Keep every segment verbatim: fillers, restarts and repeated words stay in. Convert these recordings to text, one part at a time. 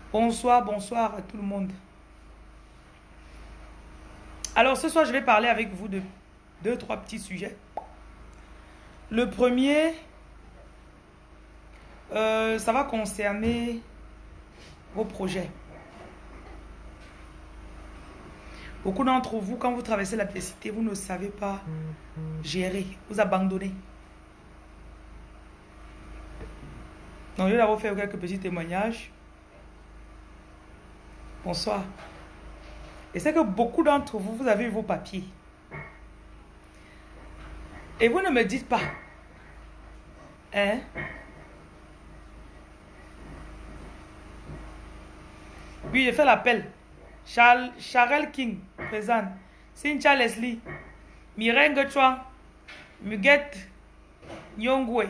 Bonsoir, bonsoir à tout le monde. Alors ce soir, je vais parler avec vous de deux, trois petits sujets. Le premier, euh, ça va concerner vos projets. Beaucoup d'entre vous, quand vous traversez l'adversité, vous ne savez pas gérer, vous abandonnez. Donc je vais d'abord faire quelques petits témoignages. Bonsoir. Et c'est que beaucoup d'entre vous, vous avez eu vos papiers. Et vous ne me dites pas. Hein? Oui, j'ai fait l'appel. Charles, Charles King, présente. Cynthia Leslie. Mireille Chouan. Muguette Nyongwe.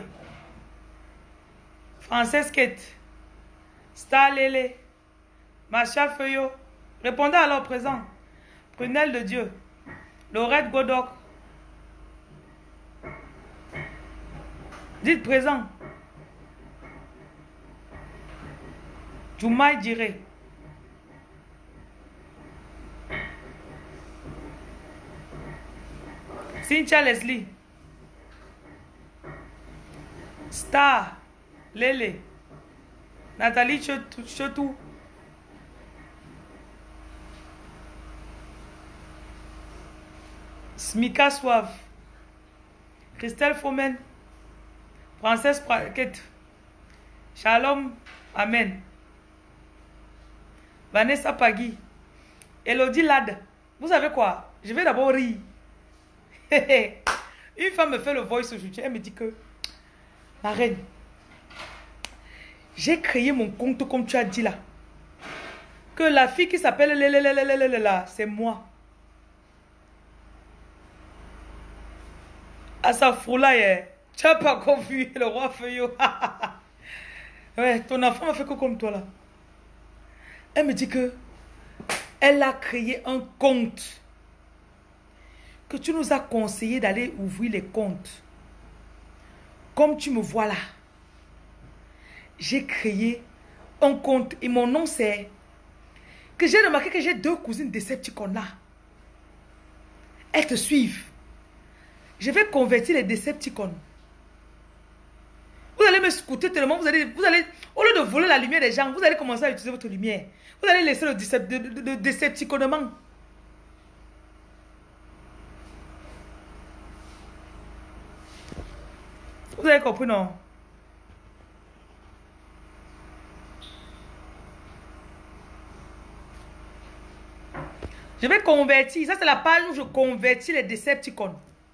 Frances Kate. Star Lele. Macha Feuillot. Répondez alors présent. Prunelle de Dieu. Laurette Godoc. Dites présent. Joumaï Diré. Cynthia Leslie. Star Lele. Nathalie Chotou. Smika Suave. Christelle Fomen. Princesse Praquette. Shalom. Amen. Vanessa Pagui. Elodie Lad. Vous savez quoi? Je vais d'abord rire. Une femme me fait le voice aujourd'hui. Elle me dit que, ma reine, j'ai créé mon compte comme tu as dit là. Que la fille qui s'appelle là, c'est moi. À sa foula, tu n'as pas confié le roi Feuillot. Ouais, ton enfant m'a fait que comme toi là. Elle me dit que elle a créé un compte. Que tu nous as conseillé d'aller ouvrir les comptes. Comme tu me vois là. J'ai créé un compte et mon nom c'est... Que j'ai remarqué que j'ai deux cousines Decepticons là. Elles te suivent. Je vais convertir les Decepticons. Vous allez me scouter tellement, vous allez, vous allez, au lieu de voler la lumière des gens, vous allez commencer à utiliser votre lumière. Vous allez laisser le de, Decepticonement. Vous avez compris, non? Je vais convertir. Ça, c'est la page où je convertis les Decepticons.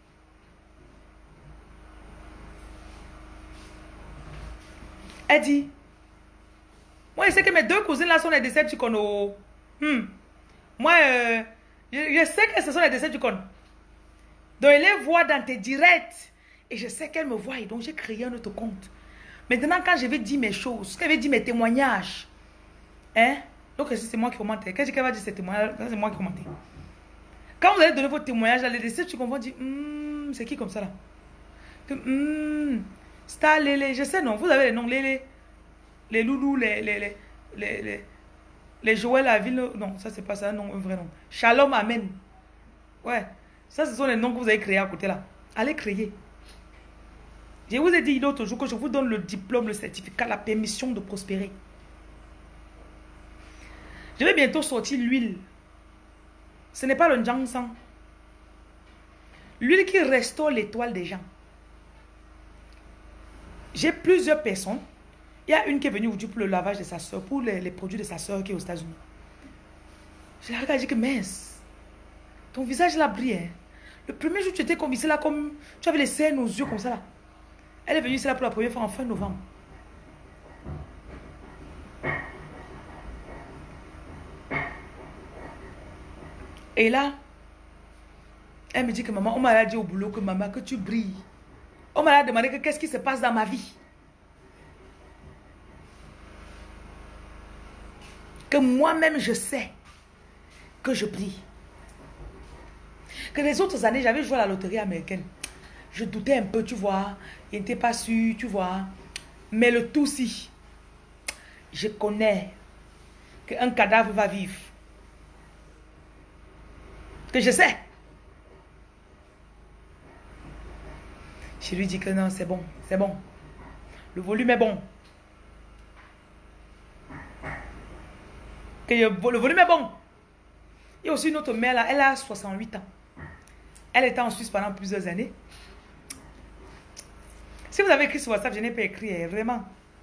Elle dit, moi, je sais que mes deux cousines là sont les Decepticons. Oh. Hmm. Moi, euh, je, je sais que ce sont les Decepticons. Donc, elle les voit dans tes directs. Et je sais qu'elle me voit. Et donc, j'ai créé un autre compte. Maintenant, quand je vais dire mes choses, quand je vais dire mes témoignages, hein? Donc, c'est moi qui commente. Quand je vais dire ces témoignages, c'est moi qui commente. Quand vous allez donner vos témoignages, là, les Decepticons vont dire, hmm, c'est qui comme ça là? Hmm, Star Lélé, je sais non, vous avez les noms, les, les loulous, les, les, les, les, les, les Joël à ville, non, ça c'est pas ça, non, un vrai nom. Shalom, Amen. Ouais, ça ce sont les noms que vous avez créés à côté là. Allez créer. Je vous ai dit l'autre jour que je vous donne le diplôme, le certificat, la permission de prospérer. Je vais bientôt sortir l'huile. Ce n'est pas le Njang-sang. L'huile qui restaure l'étoile des gens. J'ai plusieurs personnes. Il y a une qui est venue aujourd'hui pour le lavage de sa soeur, pour les, les produits de sa soeur qui est aux États-Unis. Je la regarde et je dis que mince, ton visage là brille. Hein? Le premier jour tu étais comme ici là, comme tu avais les cernes aux yeux comme ça là. Elle est venue ici là pour la première fois en fin novembre. Et là, elle me dit que maman, on m'a dit au boulot que maman, que tu brilles. On m'a demandé que qu'est-ce qui se passe dans ma vie. Que moi-même je sais que je brille. Que les autres années, j'avais joué à la loterie américaine. Je doutais un peu, tu vois. Je n'étais pas sûre, tu vois. Mais le tout si, je connais qu'un cadavre va vivre. Que je sais. Je lui dis que non, c'est bon, c'est bon. Le volume est bon. Que le volume est bon. Il y a aussi une autre mère là, elle a soixante-huit ans. Elle était en Suisse pendant plusieurs années. Si vous avez écrit sur WhatsApp, je n'ai pas écrit, vraiment.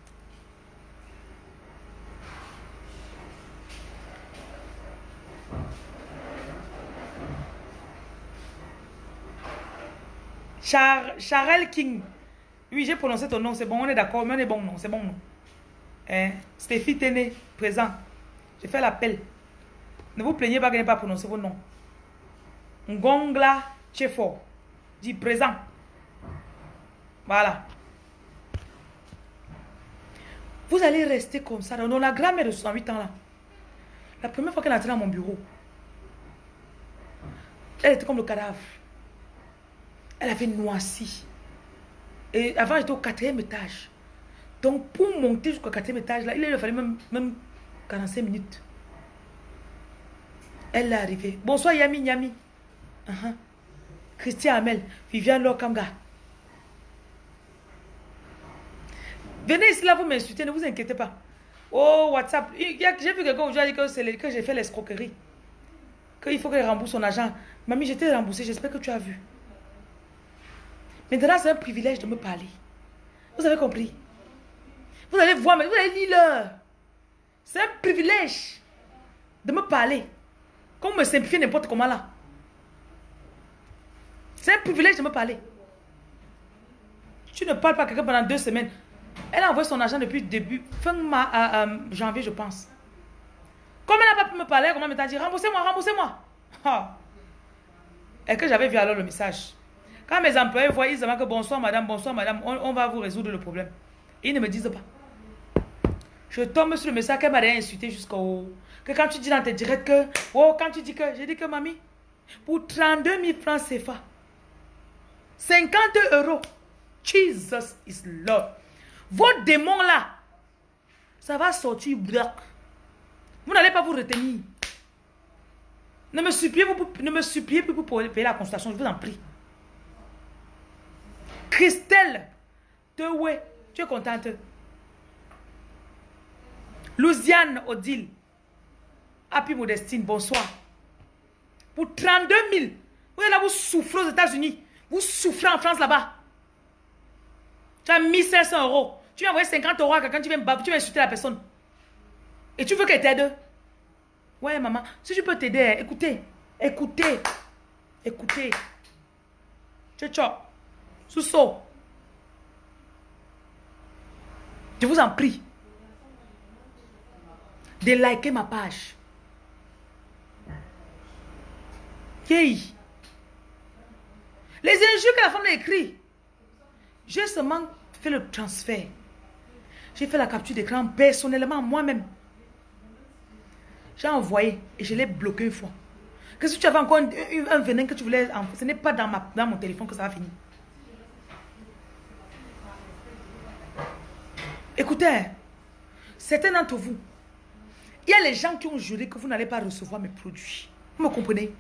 Char Charel King. Oui, j'ai prononcé ton nom, c'est bon, on est d'accord, mais on est bon, non, c'est bon, non. Hein? Stéphie Téné, présent. Je fais l'appel. Ne vous plaignez pas que je n'ai pas prononcé vos noms. Ngongla Chefo. Dit présent. Voilà. Vous allez rester comme ça. Dans la grand-mère de soixante-huit ans là. La première fois qu'elle est entrée dans mon bureau, elle était comme le cadavre. Elle avait noirci. Et avant, j'étais au quatrième étage. Donc, pour monter jusqu'au quatrième étage, là, il lui fallait même, même quarante-cinq minutes. Elle est arrivée. Bonsoir, Yami, Yami. Uh -huh. Christian Amel, Viviane Lokanga. Venez ici, là, vous m'insultez, ne vous inquiétez pas. Oh, WhatsApp. J'ai vu quelqu'un aujourd'hui a dit que, que j'ai fait l'escroquerie. Qu'il faut qu'elle rembourse son argent. Mamie, j'étais remboursée, j'espère que tu as vu. Maintenant, c'est un privilège de me parler. Vous avez compris? Vous allez voir, mais vous allez lire l'heure. C'est un privilège de me parler. Qu'on me simplifie n'importe comment là. C'est un privilège de me parler. Tu ne parles pas à quelqu'un pendant deux semaines. Elle a envoyé son argent depuis le début, fin ma, euh, euh, janvier, je pense. Comme elle n'a pas pu me parler, comment elle m'a dit, remboursez-moi, remboursez-moi. Ah. Et que j'avais vu alors le message. Quand mes employés voient, ils disent que bonsoir madame, bonsoir madame, on, on va vous résoudre le problème. Ils ne me disent pas. Je tombe sur le message qu'elle m'a insulté jusqu'au... Que quand tu dis dans tes directs que... Oh, quand tu dis que... J'ai dit que mamie, pour trente-deux mille francs C F A, cinquante euros, Jesus is Lord. Vos démons là, ça va sortir bloc. Vous n'allez pas vous retenir. Ne me suppliez, vous, ne me suppliez plus pour payer la consultation, je vous en prie. Christelle, Tewe, tu es contente? Louisiane Odile, Happy Modestine, bonsoir. Pour trente-deux mille, vous êtes là, vous souffrez aux États-Unis. Vous souffrez en France là-bas. Tu as mille cinq cents euros. Tu vas envoyer cinquante euros à quelqu'un, tu vas, tu vas insulter la personne. Et tu veux qu'elle t'aide? Ouais, maman, si je peux t'aider, écoutez, écoutez, écoutez. Tchao, tchao. Sous-saut. Je vous en prie de liker ma page. Hey. Les injures que la femme a écrit, j'ai seulement fait le transfert. J'ai fait la capture d'écran personnellement, moi-même. J'ai envoyé et je l'ai bloqué une fois. Que si tu avais encore un, un venin que tu voulais, ce n'est pas dans, ma, dans mon téléphone que ça va finir. Écoutez, certains d'entre vous, il y a les gens qui ont juré que vous n'allez pas recevoir mes produits. Vous me comprenez?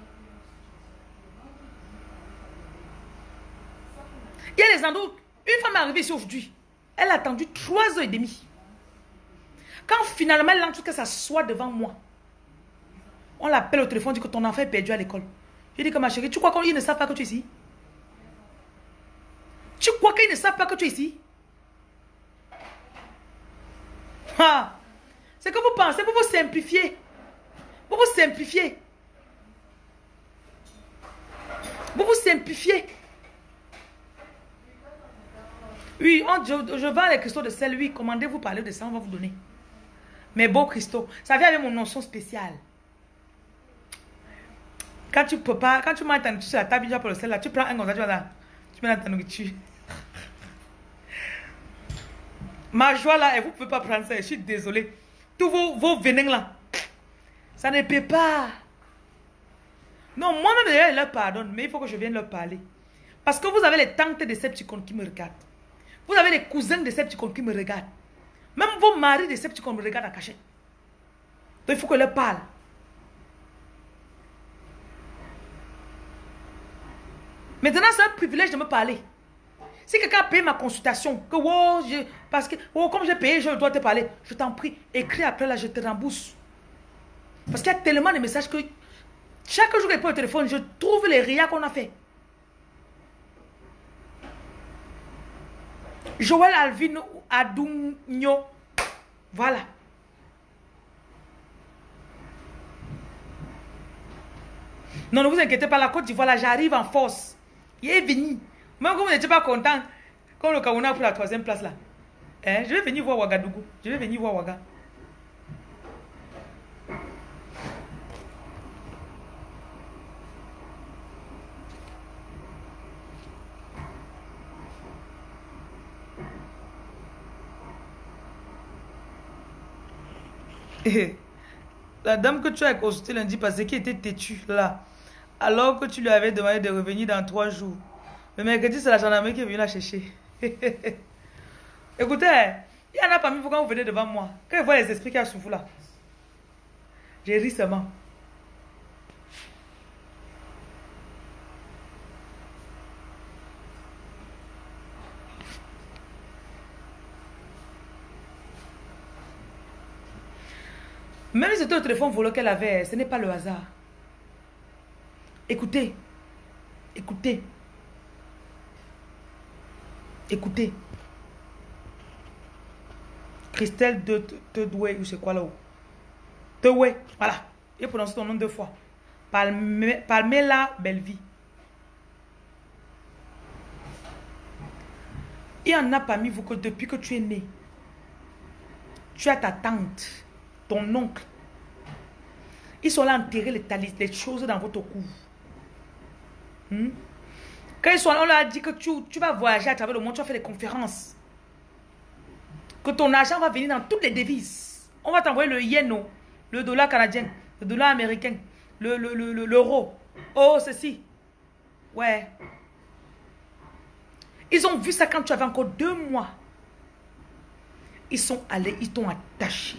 Il y a les endroits, une femme est arrivée ici aujourd'hui. Elle a attendu trois heures et demie. Quand finalement elle entre que ça soit devant moi, on l'appelle au téléphone, dit que ton enfant est perdu à l'école. Je dis que ma chérie, tu crois qu'ils ne savent pas que tu es ici? Tu crois qu'ils ne savent pas que tu es ici? Ah, c'est que vous pensez, vous vous simplifiez. Vous vous simplifiez. Vous vous simplifiez. Oui, on, je, je vends les cristaux de sel. Oui, commandez-vous, parlez de ça, on va vous donner. Mes beaux cristaux. Ça vient avec mon notion spéciale. Quand tu peux pas, quand tu manges ta nourriture sur la table, tu vas pour le sel là, tu prends un comme ça, tu vas là. Tu mets dans ta nourriture. Ma joie là, et vous ne pouvez pas prendre ça, je suis désolée. Tous vos, vos venins là, ça ne peut pas. Non, moi-même, je leur pardonne, mais il faut que je vienne leur parler. Parce que vous avez les tantes des Decepticons qui me regardent. Vous avez les cousins des Decepticons qui me regardent. Même vos maris des Decepticons me regardent à cachette. Donc il faut que leur parle. Maintenant, c'est un privilège de me parler. Si quelqu'un a payé ma consultation, que oh, je, parce que oh, comme j'ai payé, je dois te parler, je t'en prie, écris après là, je te rembourse. Parce qu'il y a tellement de messages que chaque jour que je prends le téléphone, je trouve les rias qu'on a fait. Joël Alvino Adunyo. Voilà. Non, ne vous inquiétez pas, la Côte d'Ivoire, là, j'arrive en force. Il est venu. Même quand vous n'étiez pas content, comme le Cameroun a pris la troisième place là. Hein? Je vais venir voir Ouagadougou. Je vais venir voir Ouaga. La dame que tu as consultée lundi passé qui était têtue là, alors que tu lui avais demandé de revenir dans trois jours. Le mercredi, c'est la gendarmerie qui est venue la chercher. Écoutez, il y en a parmi vous quand vous venez devant moi. Quand je vois les esprits qui sont sur vous là, j'ai ri seulement. Même si c'était le téléphone volé qu'elle avait, ce n'est pas le hasard. Écoutez. Écoutez. Écoutez. Christelle de Tedoué, ou c'est quoi là-haut? Tedoué, voilà. J'ai prononcé ton nom deux fois. Palme, Palmela Bellevie. Il y en a parmi vous que depuis que tu es né, tu as ta tante, ton oncle. Ils sont là enterrer les, les choses dans votre cou. Hmm? Quand ils sont là, on leur a dit que tu, tu vas voyager à travers le monde, tu vas faire des conférences. Que ton argent va venir dans toutes les devises. On va t'envoyer le yen, le dollar canadien, le dollar américain, le, le, le, le, l'euro. Oh, ceci. Ouais. Ils ont vu ça quand tu avais encore deux mois. Ils sont allés, ils t'ont attaché.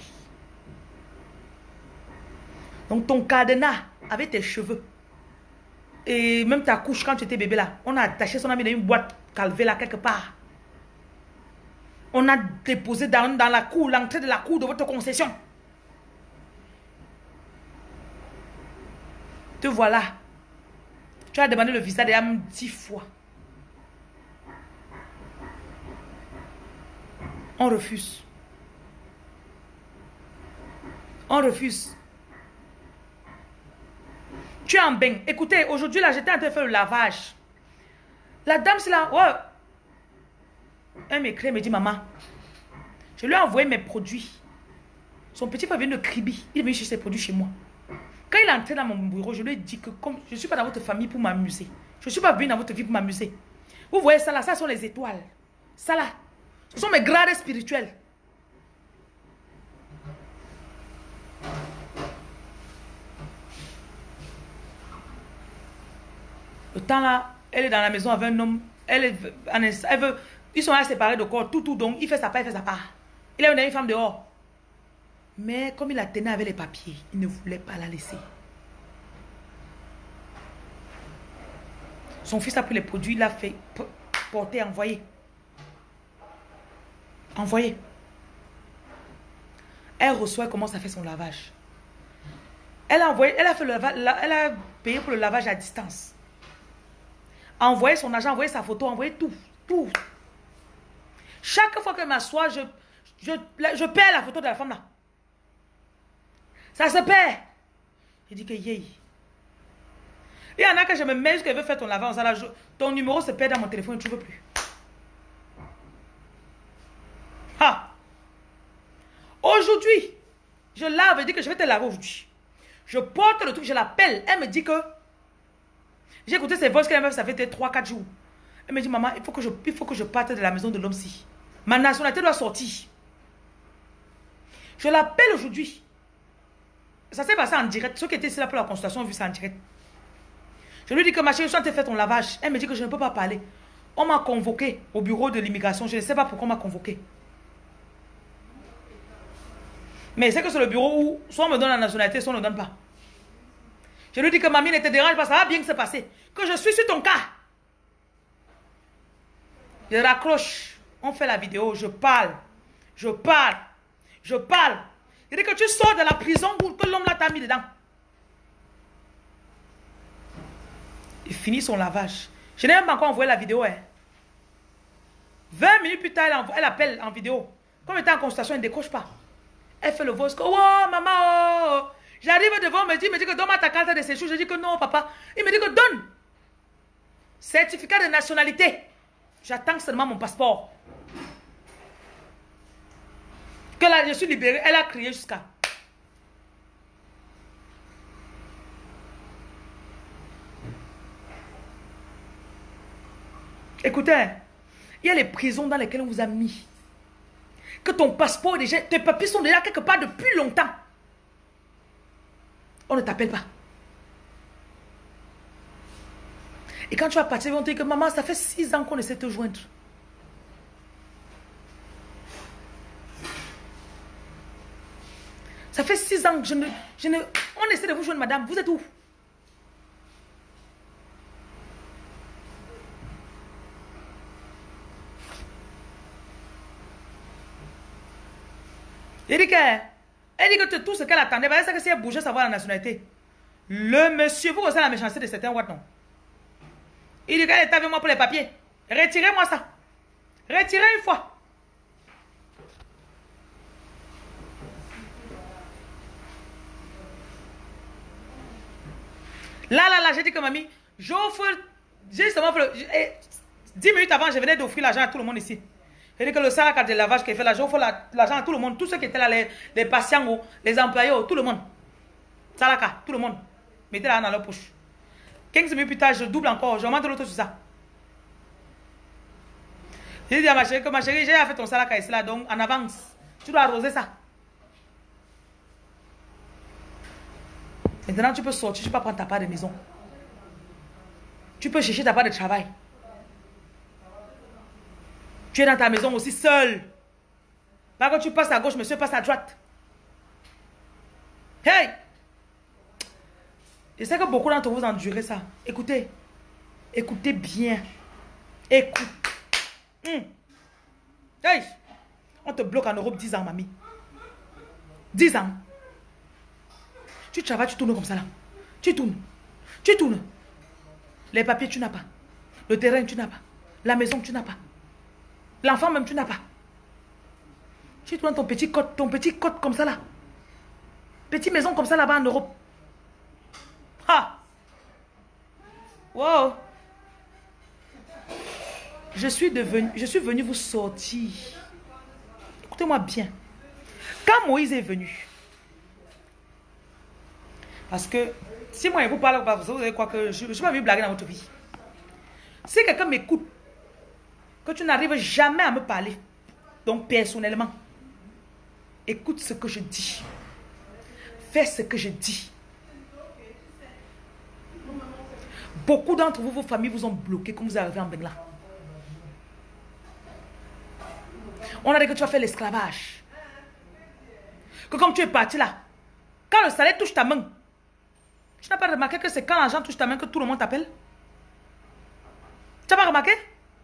Donc ton cadenas avec tes cheveux. Et même ta couche quand tu étais bébé là. On a attaché son ami dans une boîte calvée là quelque part. On a déposé dans, dans la cour, l'entrée de la cour de votre concession. Te voilà. Tu as demandé le visa déjà dix fois. On refuse. On refuse. Tu es en bain. Écoutez, aujourd'hui là, j'étais en train de faire le lavage. La dame, c'est là. Ouais. Elle m'écrit, elle me dit, maman, je lui ai envoyé mes produits. Son petit frère vient de Kribi. Il est venu chercher ses produits chez moi. Quand il est entré dans mon bureau, je lui ai dit que comme je ne suis pas dans votre famille pour m'amuser. Je ne suis pas venu dans votre vie pour m'amuser. Vous voyez ça là, ça sont les étoiles. Ça là, ce sont mes grades spirituels. Le temps là, elle est dans la maison avec un homme. Elle, est, elle veut, ils sont là séparés de corps, tout, tout. Donc, il fait sa part, il fait sa part. Il a une femme dehors. Mais comme il la tenait avec les papiers, il ne voulait pas la laisser. Son fils a pris les produits, il l'a fait porter, envoyer. Envoyer. Elle reçoit, elle commence à faire son lavage. Elle a, envoyé, elle a, fait le lavage, elle a payé pour le lavage à distance. Envoyer son argent, envoyer sa photo, envoyer tout. Tout. Chaque fois que je m'assois, je, je, je perds la photo de la femme là. Ça se perd. Je dis que yé. Il y en a que je me mets jusqu'à veut faire ton lavage. Ton numéro se perd dans mon téléphone, tu ne veux plus. Ha. Aujourd'hui, je lave, je dis que je vais te laver aujourd'hui. Je porte le truc, je l'appelle. Elle me dit que j'ai écouté ses voix qu'elle m'a fait, ça fait trois quatre jours. Elle me dit, maman, il faut que je, il faut que je parte de la maison de l'homme-ci. Ma nationalité doit sortir. Je l'appelle aujourd'hui. Ça s'est passé en direct. Ceux qui étaient ici là pour la consultation ont vu ça en direct. Je lui dis que ma chérie, je suis en train de faire ton lavage. Elle me dit que je ne peux pas parler. On m'a convoqué au bureau de l'immigration. Je ne sais pas pourquoi on m'a convoqué. Mais c'est que c'est le bureau où soit on me donne la nationalité, soit on ne donne pas. Je lui dis que mamie ne te dérange pas, ça va bien se passer. Que je suis sur ton cas. Je raccroche. On fait la vidéo, je parle. Je parle. Je parle. Je dis que tu sors de la prison où que l'homme là t'a mis dedans. Il finit son lavage. Je n'ai même pas encore envoyé la vidéo. Hein. vingt minutes plus tard, elle, envoie, elle appelle en vidéo. Comme elle était en consultation, elle ne décroche pas. Elle fait le voice. Oh, maman, oh. J'arrive devant, me dit, me dit que donne-moi ta carte de séjour. Je dis que non, papa. Il me dit que donne. Certificat de nationalité. J'attends seulement mon passeport. Que là, je suis libérée. Elle a crié jusqu'à. Écoutez, il y a les prisons dans lesquelles on vous a mis. Que ton passeport, déjà, tes papiers sont déjà quelque part depuis longtemps. On ne t'appelle pas. Et quand tu vas partir, ils vont te dire que maman, ça fait six ans qu'on essaie de te joindre. Ça fait six ans que je ne, je ne... On essaie de vous joindre, madame. Vous êtes où? Elle dit que, elle dit que tout ce qu'elle attendait, c'est que si elle bougeait, savoir la nationalité. Le monsieur, vous connaissez la méchanceté de certains watts, non? Il dit qu'elle est avec moi pour les papiers. Retirez-moi ça. Retirez une fois. Là, là, là, j'ai dit que mamie, j'offre, j'ai justement fait, eh, dix minutes avant, je venais d'offrir l'argent à tout le monde ici. J'ai dit que le salaire de lavage qu'elle fait là, j'offre l'argent à tout le monde, tous ceux qui étaient là, les, les patients, les employés, tout le monde. Salaka, tout le monde. Mettez la dans leur poche. quinze minutes plus tard, je double encore, je monte l'autre sur ça. J'ai dit à ma chérie que ma chérie, j'ai fait ton salaka ici là, donc en avance, tu dois arroser ça. Maintenant, tu peux sortir, tu peux prendre ta part de maison. Tu peux chercher ta part de travail. Tu es dans ta maison aussi seul. Pas que tu passes à gauche, monsieur passe à droite. Hey! Je sais que beaucoup d'entre vous endurez ça. Écoutez. Écoutez bien. Écoute. Hum. Hey! On te bloque en Europe dix ans, mamie. dix ans. Tu travailles, tu tournes comme ça là. Tu tournes. Tu tournes. Les papiers, tu n'as pas. Le terrain, tu n'as pas. La maison, tu n'as pas. L'enfant même, tu n'as pas. Tu tournes ton petit côte, ton petit côte comme ça là. Petite maison comme ça là-bas en Europe. Ha! Wow! Je suis devenu, je suis venu vous sortir. Écoutez-moi bien. Quand Moïse est venu, parce que si moi je vous parle, vous allez croire que je ne suis pas venu blaguer dans votre vie. Si quelqu'un m'écoute, que tu n'arrives jamais à me parler, donc personnellement, écoute ce que je dis. Fais ce que je dis. Beaucoup d'entre vous, vos familles vous ont bloqué quand vous arrivez en Bengla. On a dit que tu vas faire l'esclavage. Que comme tu es parti là, quand le salaire touche ta main, tu n'as pas remarqué que c'est quand l'argent touche ta main que tout le monde t'appelle? Tu n'as pas remarqué?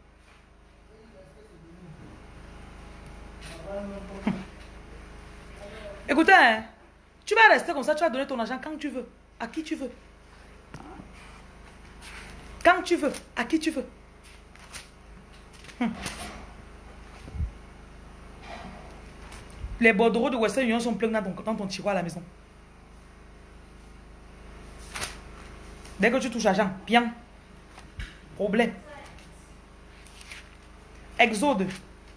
Écoutez, hein, tu vas rester comme ça, tu vas donner ton argent quand tu veux, à qui tu veux. Quand tu veux, à qui tu veux. Hum. Les bordereaux de Western Union sont pleins dans ton, dans ton tiroir à la maison. Dès que tu touches l'argent, bien. Problème. Exode.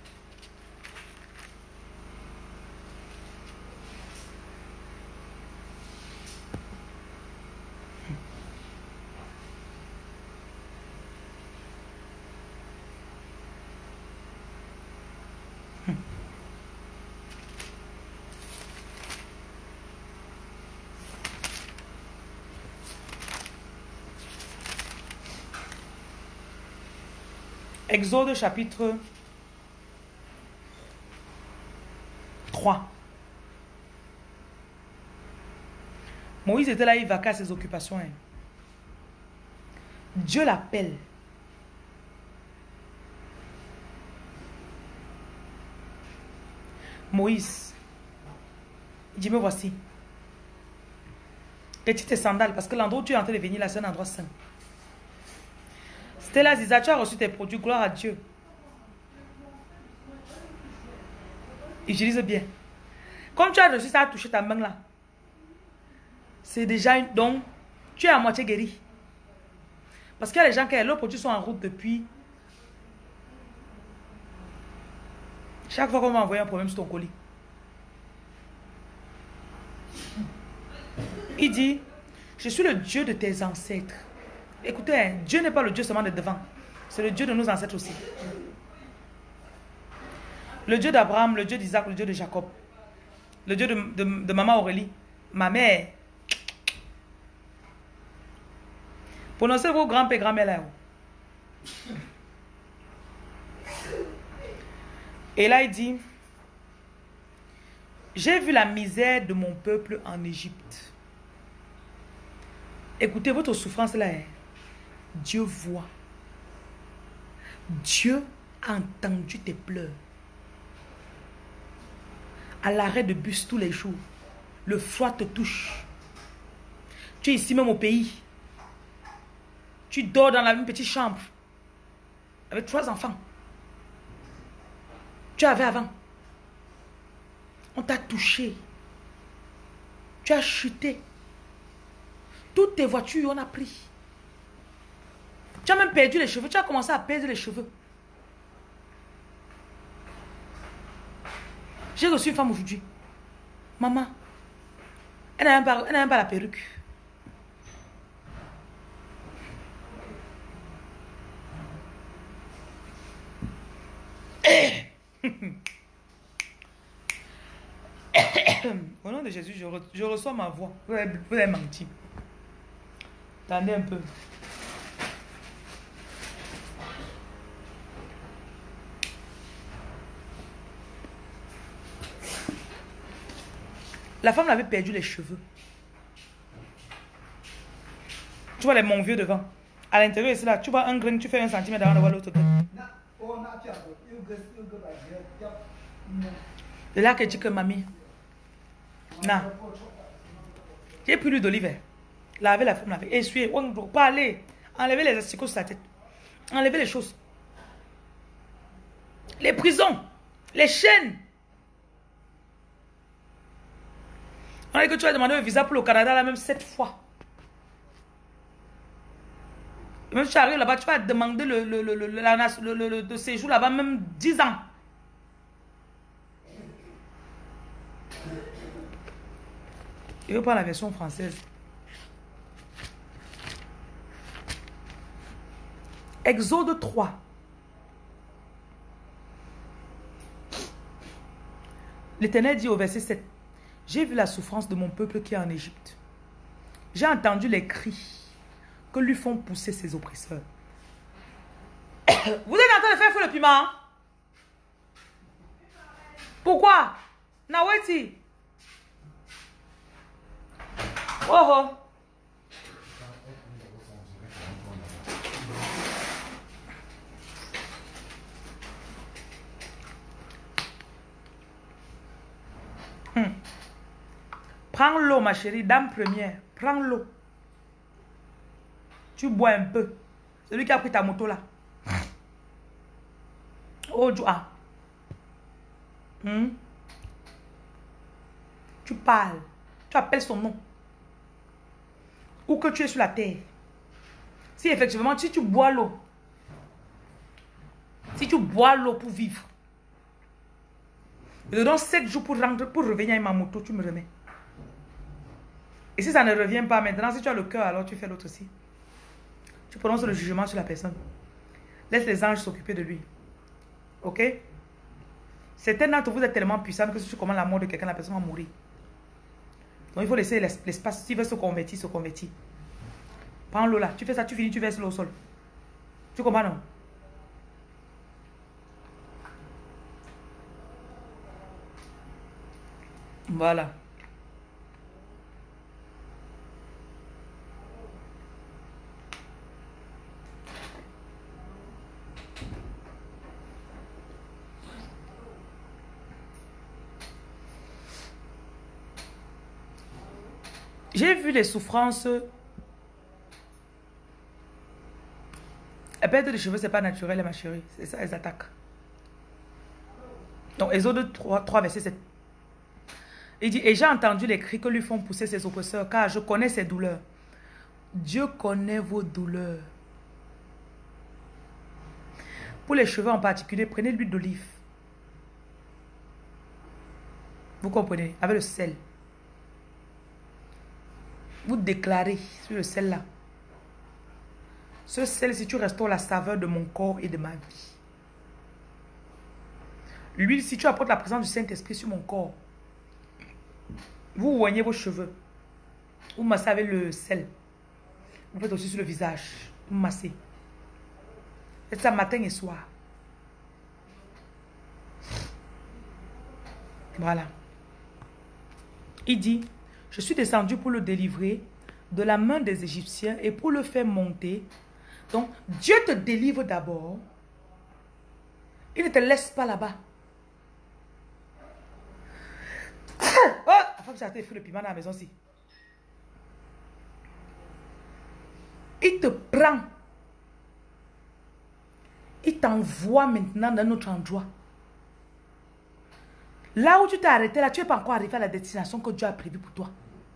Exode chapitre trois. Moïse était là, il vaquait à ses occupations. Hein. Dieu l'appelle. Moïse, il dit, me voici. Retire tes sandales, parce que l'endroit où tu es en train de venir là, c'est un endroit saint. C'était là, Ziza, tu as reçu tes produits, gloire à Dieu. Utilise bien. Comme tu as reçu ça, a touché ta main là. C'est déjà une... Donc, tu es à moitié guéri. Parce qu'il y a des gens qui, leurs produits sont en route depuis... Chaque fois qu'on va envoyer un problème sur ton colis. Il dit, je suis le Dieu de tes ancêtres. Écoutez, hein, Dieu n'est pas le Dieu seulement de devant. C'est le Dieu de nos ancêtres aussi. Le Dieu d'Abraham, le Dieu d'Isaac, le Dieu de Jacob. Le Dieu de, de, de maman Aurélie. Ma mère. Prononcez vos grands-pères et grand-mères là. Et là, il dit, j'ai vu la misère de mon peuple en Égypte. Écoutez, votre souffrance là, hein. Dieu voit. Dieu a entendu tes pleurs. À l'arrêt de bus tous les jours, le froid te touche. Tu es ici même au pays. Tu dors dans la même petite chambre avec trois enfants. Tu avais avant. On t'a touché. Tu as chuté. Toutes tes voitures, on a pris. Tu as même perdu les cheveux. Tu as commencé à perdre les cheveux. J'ai reçu une femme aujourd'hui. Maman, elle n'a même pas, elle n'a même pas la perruque. Au nom de Jésus, je, re, je reçois ma voix. Vous avez, vous avez menti. Attendez un peu. La femme avait perdu les cheveux. Tu vois les mon vieux devant. À l'intérieur, c'est là. Tu vois un grain, tu fais un centimètre avant de voir l'autre grain. C'est là que dit que mamie. Non. J'ai pris l'huile d'olive. Laver la femme, laver. Essuyer. Parler. Enlever les asticots sur sa tête. Enlever les choses. Les prisons. Les chaînes. On a dit que tu as demandé un visa pour le Canada là même sept fois. Même si tu arrives là-bas, tu vas demander le, le, le, le, la, le, le, le, le séjour là-bas même dix ans. Je vais prendre la version française. Exode trois. L'Éternel dit au verset sept. J'ai vu la souffrance de mon peuple qui est en Égypte. J'ai entendu les cris que lui font pousser ses oppresseurs. Vous êtes en train de faire fou le piment? Pourquoi? Naweti. Oh oh. Hmm. Prends l'eau, ma chérie, dame première. Prends l'eau. Tu bois un peu. Celui qui a pris ta moto là. Oh, Joa. Hmm. Tu parles. Tu appelles son nom. Ou que tu es sur la terre. Si effectivement, si tu bois l'eau. Si tu bois l'eau pour vivre. Je te donne sept jours pour, rentrer, pour revenir avec ma moto, tu me remets. Et si ça ne revient pas maintenant, si tu as le cœur, alors tu fais l'autre aussi. Tu prononces le jugement sur la personne. Laisse les anges s'occuper de lui. Ok? Certains d'entre vous êtes tellement puissants que si tu commandes la mort de quelqu'un, la personne va mourir. Donc il faut laisser l'espace. S'il veut se convertir, se convertir. Prends l'eau là. Tu fais ça, tu finis, tu verses l'eau au sol. Tu comprends non? Voilà. J'ai vu les souffrances. La perte de cheveux, c'est pas naturel, ma chérie. C'est ça, elles attaquent. Donc, Exode trois, trois, verset sept. Il dit, et j'ai entendu les cris que lui font pousser ses oppresseurs, car je connais ses douleurs. Dieu connaît vos douleurs. Pour les cheveux en particulier, prenez l'huile d'olive. Vous comprenez? Avec le sel. Vous déclarez sur le sel là. Ce sel, si tu restaures la saveur de mon corps et de ma vie. L'huile, si tu apportes la présence du Saint-Esprit sur mon corps. Vous oignez vos cheveux. Vous massez avec le sel. Vous faites aussi sur le visage. Vous massez. Faites ça matin et soir. Voilà. Il dit, je suis descendu pour le délivrer de la main des Égyptiens et pour le faire monter. Donc, Dieu te délivre d'abord. Il ne te laisse pas là-bas. Oh, la femme s'est acheté le piment dans la maison aussi. Il te prend. Il t'envoie maintenant dans un autre endroit. Là où tu t'es arrêté, là, tu n'es pas encore arrivé à la destination que Dieu a prévue pour toi.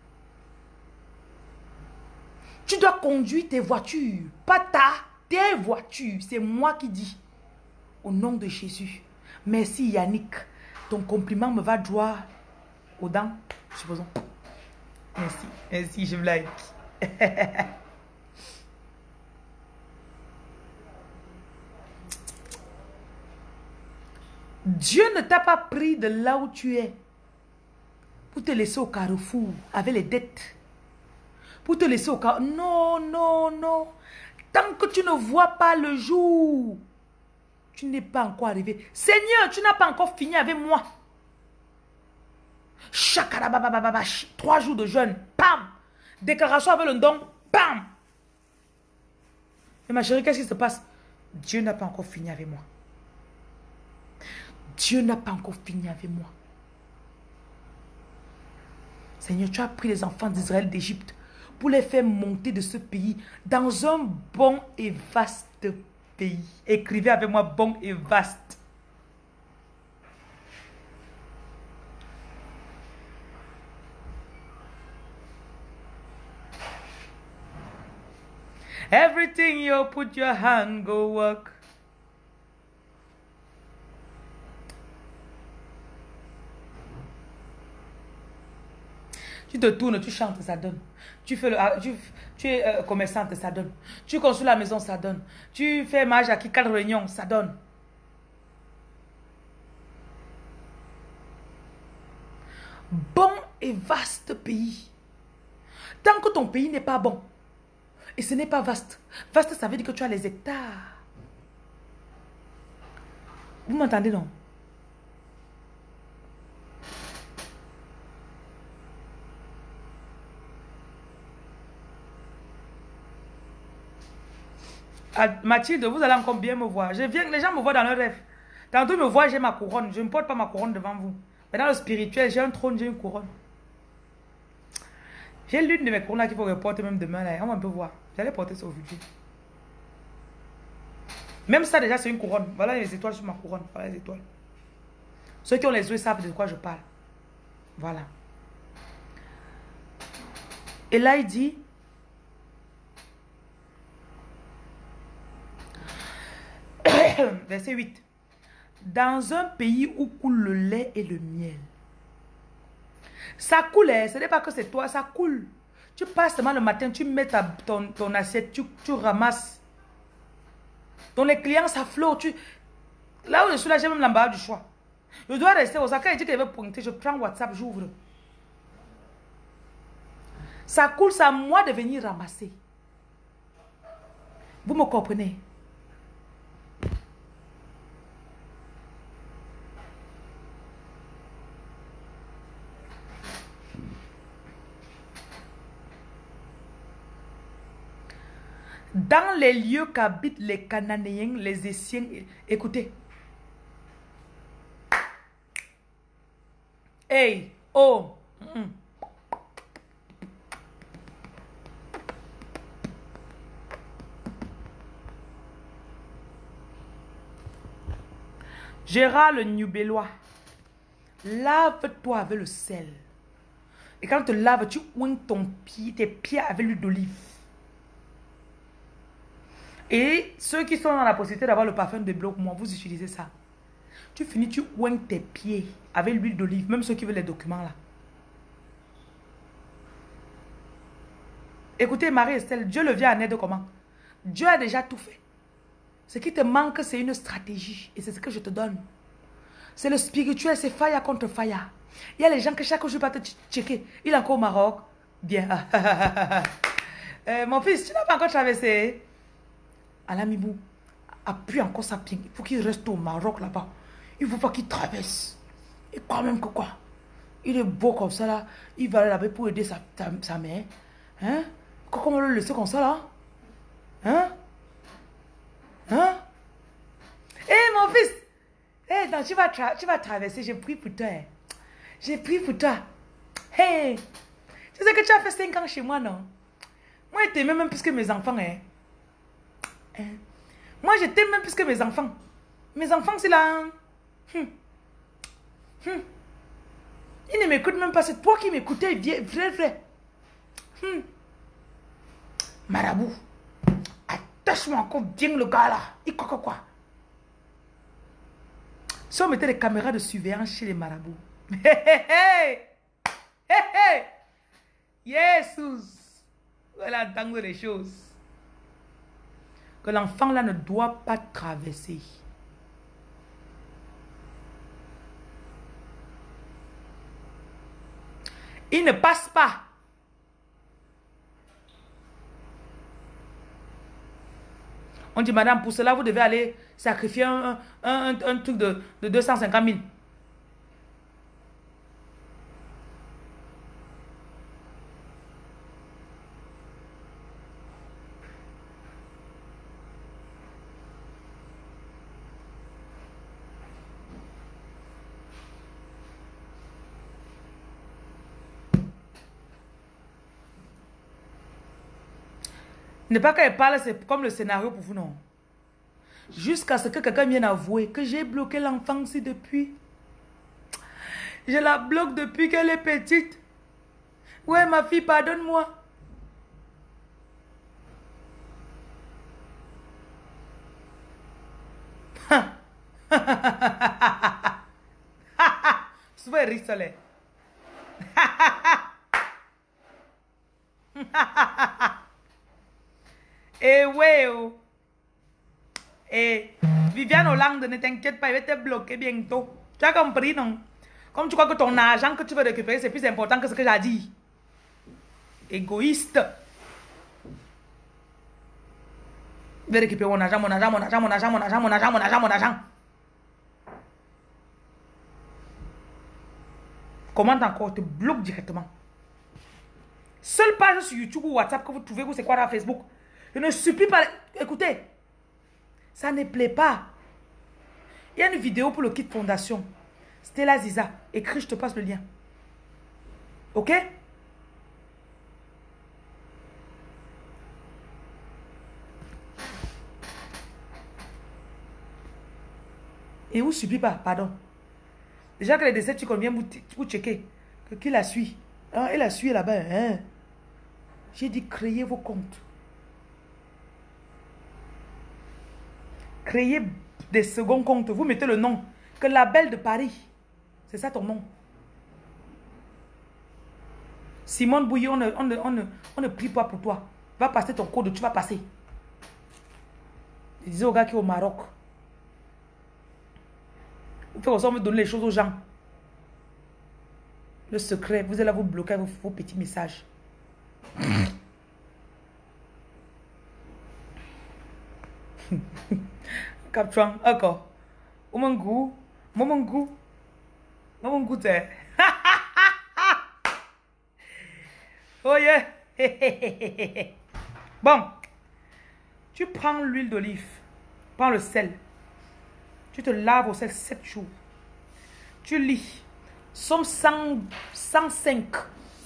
Tu dois conduire tes voitures, pas ta, tes voitures. C'est moi qui dis. Au nom de Jésus. Merci Yannick. Ton compliment me va droit aux dents, supposons. Merci, merci, je me like. Dieu ne t'a pas pris de là où tu es pour te laisser au carrefour avec les dettes. Pour te laisser au carrefour. Non, non, non. Tant que tu ne vois pas le jour, tu n'es pas encore arrivé. Seigneur, tu n'as pas encore fini avec moi. Chakarababababa, trois jours de jeûne, pam. Déclaration avec le don, pam. Mais ma chérie, qu'est-ce qui se passe? Dieu n'a pas encore fini avec moi. Dieu n'a pas encore fini avec moi. Seigneur, tu as pris les enfants d'Israël d'Égypte pour les faire monter de ce pays dans un bon et vaste pays. Écrivez avec moi, bon et vaste. Everything you put your hand, go work. Tu te tournes, tu chantes, ça donne. Tu, fais le, tu, tu es euh, commerçante, ça donne. Tu construis la maison, ça donne. Tu fais mariage à qui, quatre réunions, ça donne. Bon et vaste pays. Tant que ton pays n'est pas bon, et ce n'est pas vaste. Vaste, ça veut dire que tu as les hectares. Vous m'entendez, non? Ah, Mathilde, vous allez encore bien me voir. Je viens, les gens me voient dans leur rêve. Tantôt, ils me voient, j'ai ma couronne. Je ne porte pas ma couronne devant vous. Mais dans le spirituel, j'ai un trône, j'ai une couronne. J'ai l'une de mes couronnes qu'il faut que je porte même demain. Là. On va un peu voir. J'allais porter ça aujourd'hui. Même ça, déjà, c'est une couronne. Voilà les étoiles sur ma couronne. Voilà les étoiles. Ceux qui ont les yeux savent de quoi je parle. Voilà. Et là, il dit... Verset huit. Dans un pays où coule le lait et le miel. Ça coule, ce n'est pas que c'est toi, ça coule. Tu passes seulement le matin, tu mets ta, ton, ton assiette, tu, tu ramasses. Donc les clients, ça flotte. Tu... Là où je suis là, j'ai même l'emballage du choix. Je dois rester au sac. Il dit qu'il veut pointer, je prends WhatsApp, j'ouvre. Ça coule, c'est à moi de venir ramasser. Vous me comprenez? Dans les lieux qu'habitent les Cananéens, les Essiens, écoutez. Hey, oh. Mm. Gérard le Nubélois. Lave-toi avec le sel. Et quand tu te laves, tu oignes ton pied, tes pieds avec l'huile d'olive. Et ceux qui sont dans la possibilité d'avoir le parfum de bloc, moi, vous utilisez ça. Tu finis, tu oignes tes pieds avec l'huile d'olive, même ceux qui veulent les documents là. Écoutez, Marie-Estelle, Dieu le vient en aide comment? Dieu a déjà tout fait. Ce qui te manque, c'est une stratégie. Et c'est ce que je te donne. C'est le spirituel, c'est fire contre fire. Il y a les gens que chaque jour partent te checker. Il est encore au Maroc. Bien. euh, mon fils, tu n'as pas encore traversé. Alamibou, appuie encore sa pied. Il faut qu'il reste au Maroc là-bas. Il ne faut pas qu'il traverse. Et quand même que quoi? Il est beau comme ça là. Il va aller là-bas pour aider sa, sa, sa mère. Hein? Comment le laisser comme ça là? Hein? Hein? Hé hey, mon fils! Hé, hey, non, tu vas, tu vas traverser. J'ai pris pour toi. J'ai pris pour toi. Hé! Hey, tu sais que tu as fait cinq ans chez moi, non? Moi, je t'aimais même plus que mes enfants. Hein? Hein? Moi, je t'aime même plus que mes enfants. Mes enfants, c'est là. Hum. Hum. Ils ne m'écoutent même pas. C'est toi qui m'écoutais. Vrai, vrai. Hum. Marabout. Attache-moi encore bien le gars là. Il quoi quoi quoi. Si on mettait des caméras de surveillance chez les marabouts. Hé hé hé. Hé hé. Jesus. Voilà entendre les choses. Que l'enfant là ne doit pas traverser. Il ne passe pas. On dit, madame, pour cela, vous devez aller sacrifier un, un, un, un truc de, de deux cent cinquante mille. Ne pas qu'elle parle, c'est comme le scénario pour vous, non. Jusqu'à ce que quelqu'un vienne avouer que j'ai bloqué l'enfant ici depuis. Je la bloque depuis qu'elle est petite. Ouais, ma fille, pardonne-moi. Souvent, elle rit soleil. Eh ouais, oh. Eh, Viviane Hollande, ne t'inquiète pas, il va te bloquer bientôt. Tu as compris, non? Comme tu crois que ton argent que tu veux récupérer, c'est plus important que ce que j'ai dit. Égoïste. Je vais récupérer mon argent, mon argent, mon argent, mon argent, mon argent, mon argent, mon argent, mon argent. Comment encore? Te bloque directement. Seule page sur YouTube ou WhatsApp que vous trouvez, vous c'est quoi dans Facebook? Je ne supplie pas. Écoutez, ça ne plaît pas. Il y a une vidéo pour le kit fondation. Stella Ziza. Écris, je te passe le lien. Ok? Et vous ne supplie pas, pardon. Déjà que les décès, tu conviens vous checker. Que qui la suit? Hein, elle la suit là-bas. Hein? J'ai dit créez vos comptes. Créez des seconds comptes. Vous mettez le nom. Que la belle de Paris. C'est ça ton nom. Simone Bouillon, on ne, on, ne, on, ne, on ne prie pas pour toi. Va passer ton code, tu vas passer. Je disais au gars qui est au Maroc. Vous faites aussi, on veut donner les choses aux gens. Le secret, vous allez là vous bloquer vos, vos petits messages. Captuan, encore. Au mon goût, mon goût, mon goût, c'est. Oh yeah. Bon, tu prends l'huile d'olive, prends le sel, tu te laves au sel sept jours. Tu lis. Somme cent, cent cinq.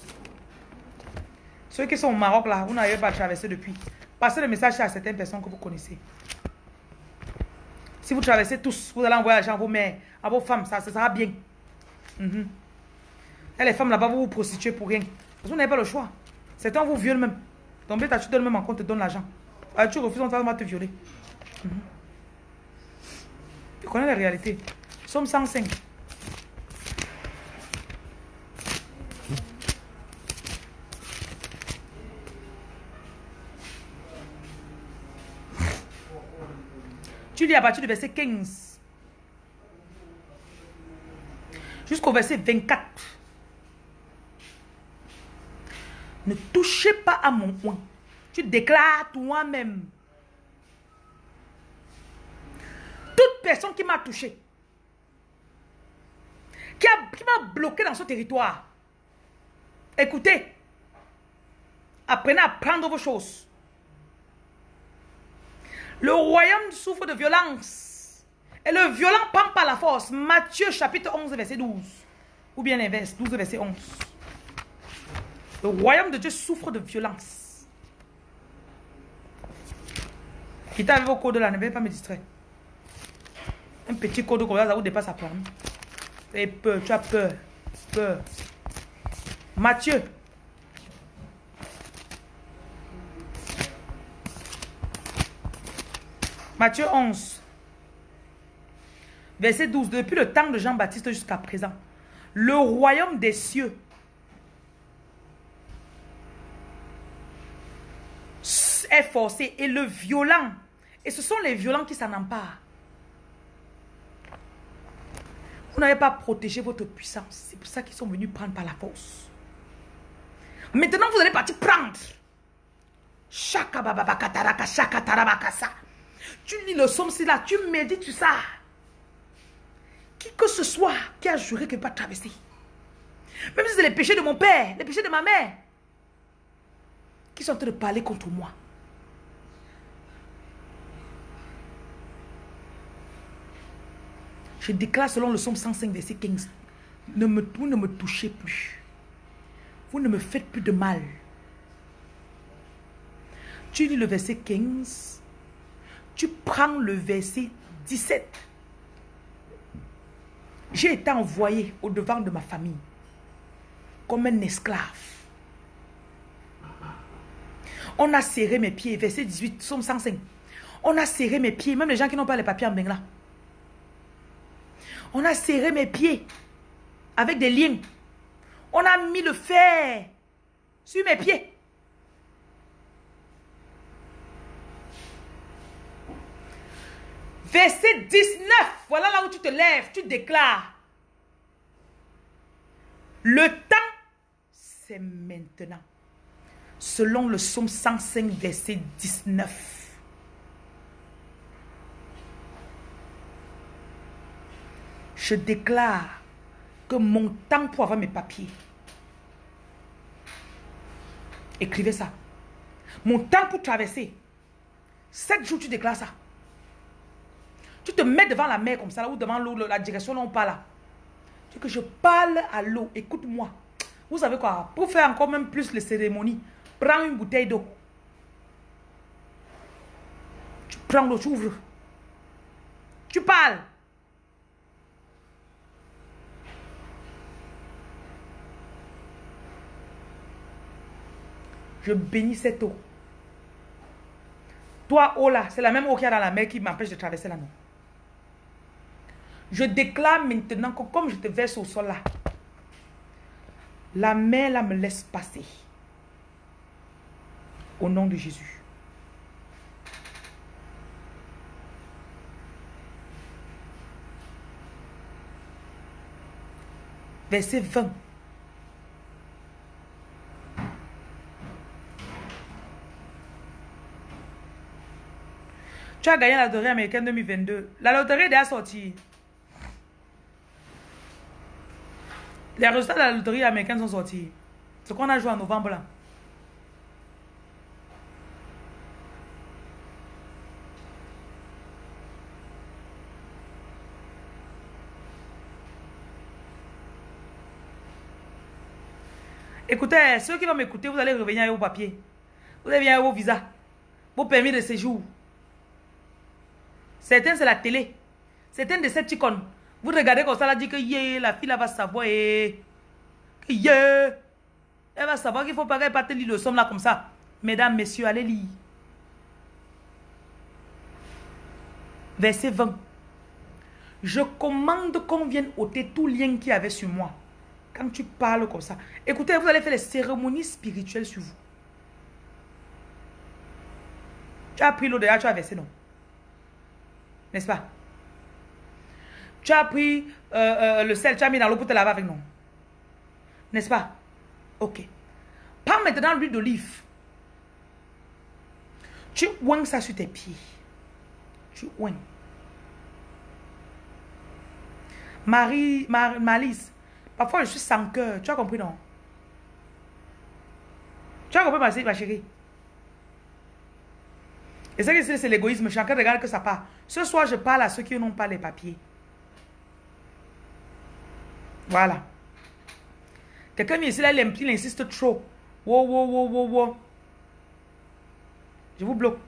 Ceux qui sont au Maroc là, vous n'avez pas traversé depuis. Passez le message à certaines personnes que vous connaissez. Si vous traversez tous, vous allez envoyer l'argent à vos mères, à vos femmes, ça, ça sera bien. Mm-hmm. Et les femmes là-bas, vous vous prostituez pour rien. Parce que vous n'avez pas le choix. Certains vous violent même. Donc, tu donnes même en compte, te donne l'argent. Alors, tu refuses, on va te violer. Mm-hmm. Tu connais la réalité. Somme cent cinq. Tu lis à partir du verset quinze jusqu'au verset vingt-quatre. Ne touchez pas à mon oint. Tu déclares toi-même. Toute personne qui m'a touché, qui a, qui m'a bloqué dans ce territoire, écoutez, apprenez à prendre vos choses. Le royaume souffre de violence. Et le violent prend par la force. Matthieu chapitre onze verset douze. Ou bien l'inverse, douze verset onze. Le royaume de Dieu souffre de violence. Quittez avec vos codes là, ne venez pas me distraire. Un petit code comme ça, ça vous dépasse à prendre. Et peur, tu as peur. Peur. Matthieu. Matthieu onze, verset douze. Depuis le temps de Jean-Baptiste jusqu'à présent, le royaume des cieux est forcé et le violent, et ce sont les violents qui s'en emparent. Vous n'avez pas protégé votre puissance. C'est pour ça qu'ils sont venus prendre par la force. Maintenant, vous allez partir prendre. Chaka bababa kataraka, chaka tarabakasa. Tu lis le psaume, c'est là, tu médites sur ça. Qui que ce soit qui a juré qu'il ne va pas traverser. Même si c'est les péchés de mon père, les péchés de ma mère, qui sont en train de parler contre moi. Je déclare selon le psaume cent cinq, verset quinze. Ne me, vous ne me touchez plus. Vous ne me faites plus de mal. Tu lis le verset quinze. Tu prends le verset dix-sept. J'ai été envoyé au devant de ma famille comme un esclave. On a serré mes pieds. Verset dix-huit, psaume cent cinq. On a serré mes pieds. Même les gens qui n'ont pas les papiers en Bengla. On a serré mes pieds avec des liens. On a mis le fer sur mes pieds. Verset dix-neuf. Voilà là où tu te lèves. Tu déclares. Le temps, c'est maintenant. Selon le psaume cent cinq, verset dix-neuf. Je déclare que mon temps pour avoir mes papiers. Écrivez ça. Mon temps pour traverser. Sept jours, tu déclares ça. Tu te mets devant la mer comme ça, là, ou devant l'eau, la direction là, on parle là. Tu dis que je parle à l'eau, écoute-moi. Vous savez quoi? Pour faire encore même plus les cérémonies, prends une bouteille d'eau. Tu prends l'eau, tu ouvres. Tu parles. Je bénis cette eau. Toi, eau là, c'est la même eau qu'il y a dans la mer qui m'empêche de traverser la mer. Je déclare maintenant que comme je te verse au sol là, la mer là me laisse passer. Au nom de Jésus. Verset vingt. Tu as gagné la loterie américaine deux mille vingt-deux. La loterie est déjà sortie. Les résultats de la loterie américaine sont sortis. Ce qu'on a joué en novembre là. Écoutez, ceux qui vont m'écouter, vous allez revenir avec vos papiers. Vous allez venir avec vos visas, vos permis de séjour. Certains, c'est la télé. C'est un Decepticon. Vous regardez comme ça, là, dit que yeah, la fille là va savoir. Et, que yeah, elle va savoir qu'il ne faut pas qu'elle parte lire le somme là comme ça. Mesdames, messieurs, allez lire. Verset vingt. Je commande qu'on vienne ôter tout lien qu'il y avait sur moi. Quand tu parles comme ça. Écoutez, vous allez faire les cérémonies spirituelles sur vous. Tu as pris l'eau déjà, tu as versé, non? N'est-ce pas? Tu as pris euh, euh, le sel, tu as mis dans l'eau pour te laver avec, non? N'est-ce pas? Ok. Prends maintenant l'huile d'olive. Tu oignes ça sur tes pieds. Tu oignes. Marie, Mar Malice, parfois je suis sans cœur. Tu as compris, non? Tu as compris, ma, ma chérie? Et ça, c'est l'égoïsme. Je suis en train de regarder que ça part. Ce soir, je parle à ceux qui n'ont pas les papiers. Voilà. Quelqu'un ici, là, il, il insiste trop. Wow, wow, wow, wow, wow. Je vous bloque.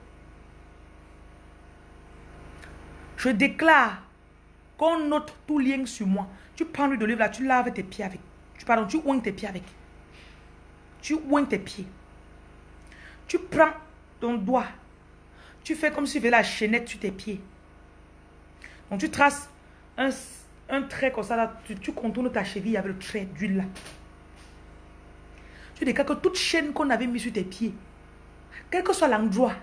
Je déclare qu'on note tout lien sur moi. Tu prends l'huile d'olive là, tu laves tes pieds avec. Tu, pardon, tu oignes tes pieds avec. Tu oignes tes pieds. Tu prends ton doigt. Tu fais comme si tu faisais la chaînette sur tes pieds. Donc tu traces un, un trait comme ça là. Tu, tu contournes ta cheville avec le trait d'huile là. Tu déclares que toute chaîne qu'on avait mise sur tes pieds, quel que soit l'endroit,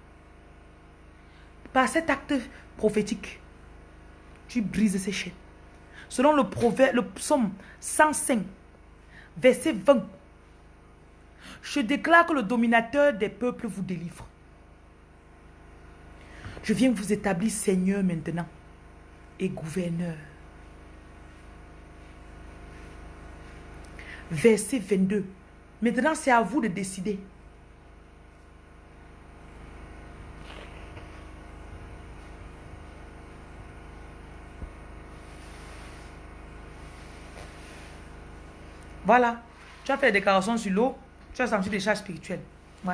par cet acte prophétique, tu brises ces chaînes. Selon le proverbe, le psaume cent cinq, verset vingt, je déclare que le dominateur des peuples vous délivre. Je viens vous établir Seigneur maintenant et gouverneur. Verset vingt-deux. Maintenant, c'est à vous de décider. Voilà. Tu as fait des déclarations sur l'eau. Tu as senti des charges spirituelles. Ouais.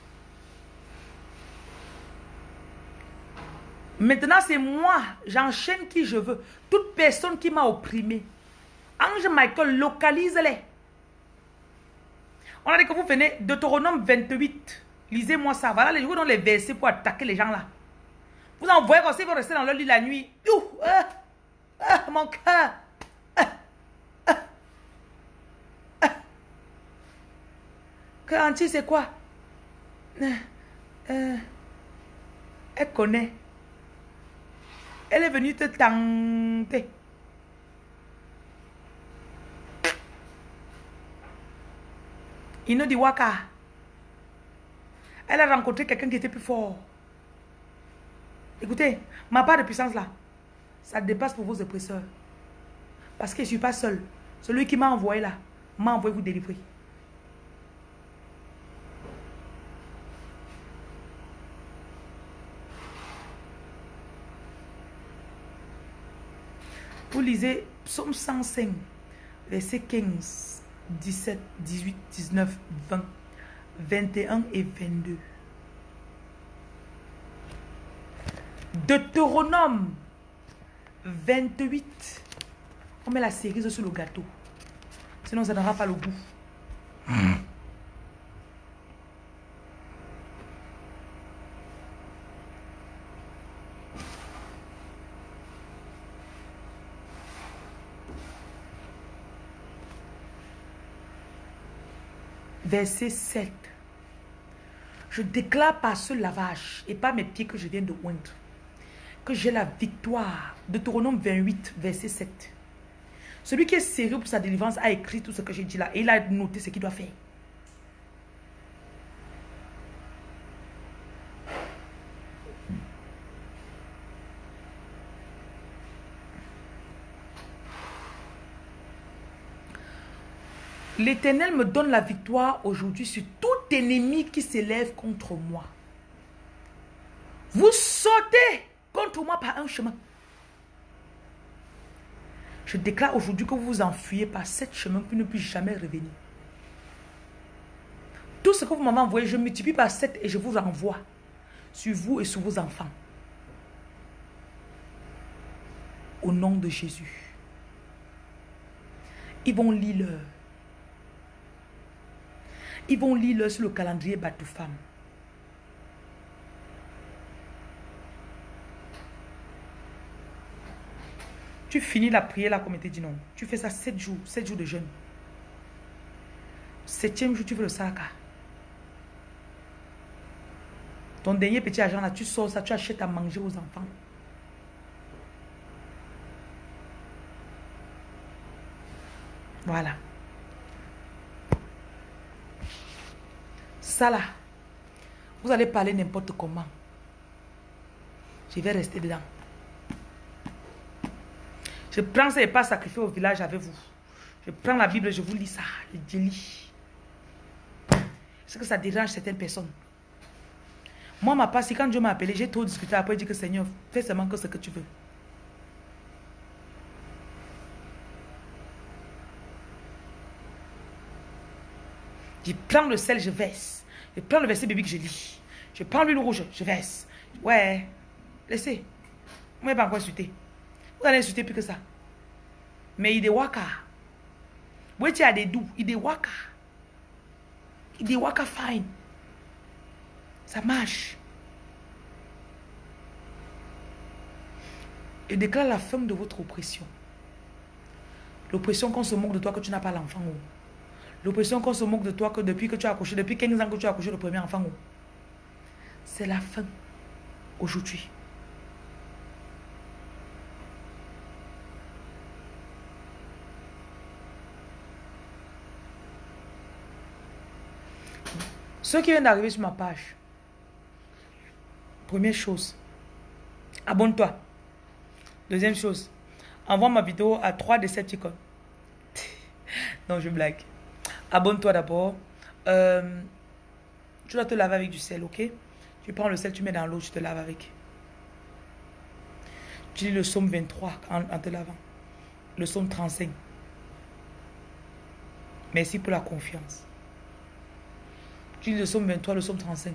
Maintenant, c'est moi. J'enchaîne qui je veux. Toute personne qui m'a opprimé. Ange Michael, localise-les. On a dit que vous venez Deutéronome vingt-huit. Lisez-moi ça. Voilà les jours dans les versets pour attaquer les gens là. Vous en voyez comme ça, ils vont rester dans leur lit la nuit. Ouh, ah, ah, mon cœur. Ah, ah, ah. Que Anti, c'est quoi? Euh, euh, elle connaît. Elle est venue te tenter. Ino di Waka. Elle a rencontré quelqu'un qui était plus fort. Écoutez, ma part de puissance là, ça dépasse pour vos oppresseurs. Parce que je ne suis pas seul. Celui qui m'a envoyé là, m'a envoyé vous délivrer. Vous lisez Psaume cent cinq, versets quinze, dix-sept, dix-huit, dix-neuf, vingt, vingt et un et vingt-deux. Deutéronome vingt-huit. On met la cerise sur le gâteau. Sinon, ça n'aura pas le goût. Mmh. Verset sept. Je déclare par ce lavage et par mes pieds que je viens de oindre que j'ai la victoire. Deutéronome vingt-huit, verset sept. Celui qui est sérieux pour sa délivrance a écrit tout ce que j'ai dit là et il a noté ce qu'il doit faire. L'Éternel me donne la victoire aujourd'hui sur tout ennemi qui s'élève contre moi. Vous sautez contre moi par un chemin. Je déclare aujourd'hui que vous vous enfuyez par sept chemins pour ne plus jamais revenir. Tout ce que vous m'avez envoyé, je multiplie par sept et je vous renvoie sur vous et sur vos enfants. Au nom de Jésus. Ils vont lire leur. Ils vont lire leur sur le calendrier Bateau Femme. Tu finis la prière là comme il te dit non. Tu fais ça sept jours, sept jours de jeûne. Septième jour, tu fais le saraka. Ton dernier petit argent là, tu sors ça, tu achètes à manger aux enfants. Voilà. Ça là, vous allez parler n'importe comment. Je vais rester dedans. Je prends ça et pas sacrifier au village avec vous. Je prends la Bible, je vous lis ça. Je lis. C'est que ça dérange certaines personnes. Moi, ma passe, quand Dieu m'a appelé, j'ai trop discuté. Après, je dis que Seigneur, fais seulement que ce que tu veux. Je prends le sel, je verse. Je prends le verset biblique, je lis. Je prends l'huile rouge, je verse. Ouais, laissez. Vous n'avez pas encore insulté. Vous allez insulter plus que ça. Mais il est waka. Vous êtes à des doux, il est waka. Il est waka fine. Ça marche. Et déclare la fin de votre oppression. L'oppression qu'on se moque de toi que tu n'as pas l'enfant. L'oppression qu'on se moque de toi que depuis que tu as accouché, depuis quinze ans que tu as accouché le premier enfant. C'est la fin. Aujourd'hui. Ceux qui viennent d'arriver sur ma page, première chose, abonne-toi. Deuxième chose, envoie ma vidéo à trois Decepticons. Non, je blague. Abonne-toi d'abord. Euh, tu dois te laver avec du sel, ok? Tu prends le sel, tu mets dans l'eau, tu te laves avec. Tu lis le psaume vingt-trois en, en te lavant. Le psaume trente-cinq. Merci pour la confiance. Tu lis le psaume vingt-trois, le psaume trente-cinq.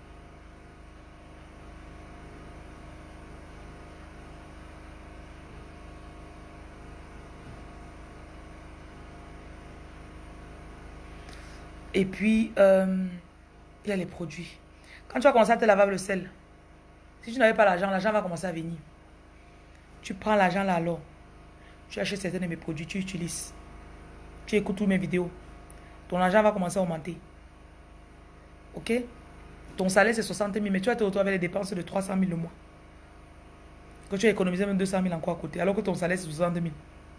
Et puis, euh, il y a les produits. Quand tu vas commencer à te laver avec le sel, si tu n'avais pas l'argent, l'argent va commencer à venir. Tu prends l'argent là alors. Tu achètes certains de mes produits, tu utilises. Tu écoutes toutes mes vidéos. Ton argent va commencer à augmenter. Ok? Ton salaire c'est soixante mille, mais tu vas te retrouver avec des dépenses de trois cent mille le mois. Que tu as économisé même deux cent mille encore à côté, alors que ton salaire c'est soixante mille.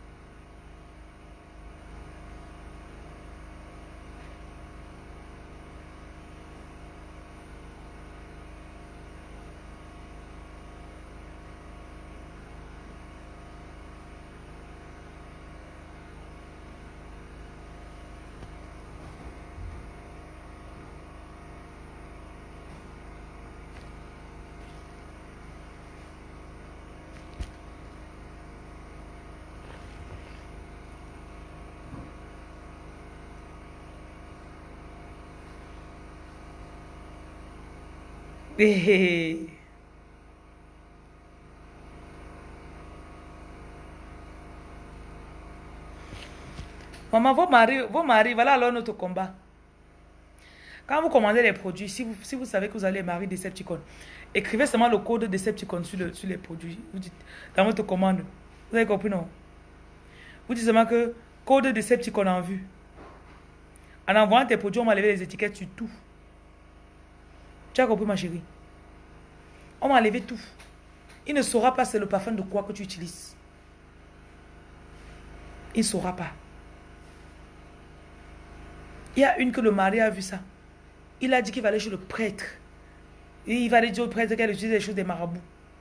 Hey. Maman, vos maris, vos maris, voilà alors notre combat. Quand vous commandez les produits, si vous, si vous savez que vous allez marier Decepticon, écrivez seulement le code Decepticon sur, le, sur les produits. Vous dites, dans votre commande. Vous avez compris, non? Vous dites seulement que code Decepticon en vue. En envoyant tes produits, on va lever les étiquettes sur tout. Tu as compris, ma chérie? On va enlever tout. Il ne saura pas c'est le parfum de quoi que tu utilises. Il ne saura pas. Il y a une que le mari a vu ça. Il a dit qu'il va aller chez le prêtre. Et il va aller dire au prêtre qu'elle utilise les choses des marabouts.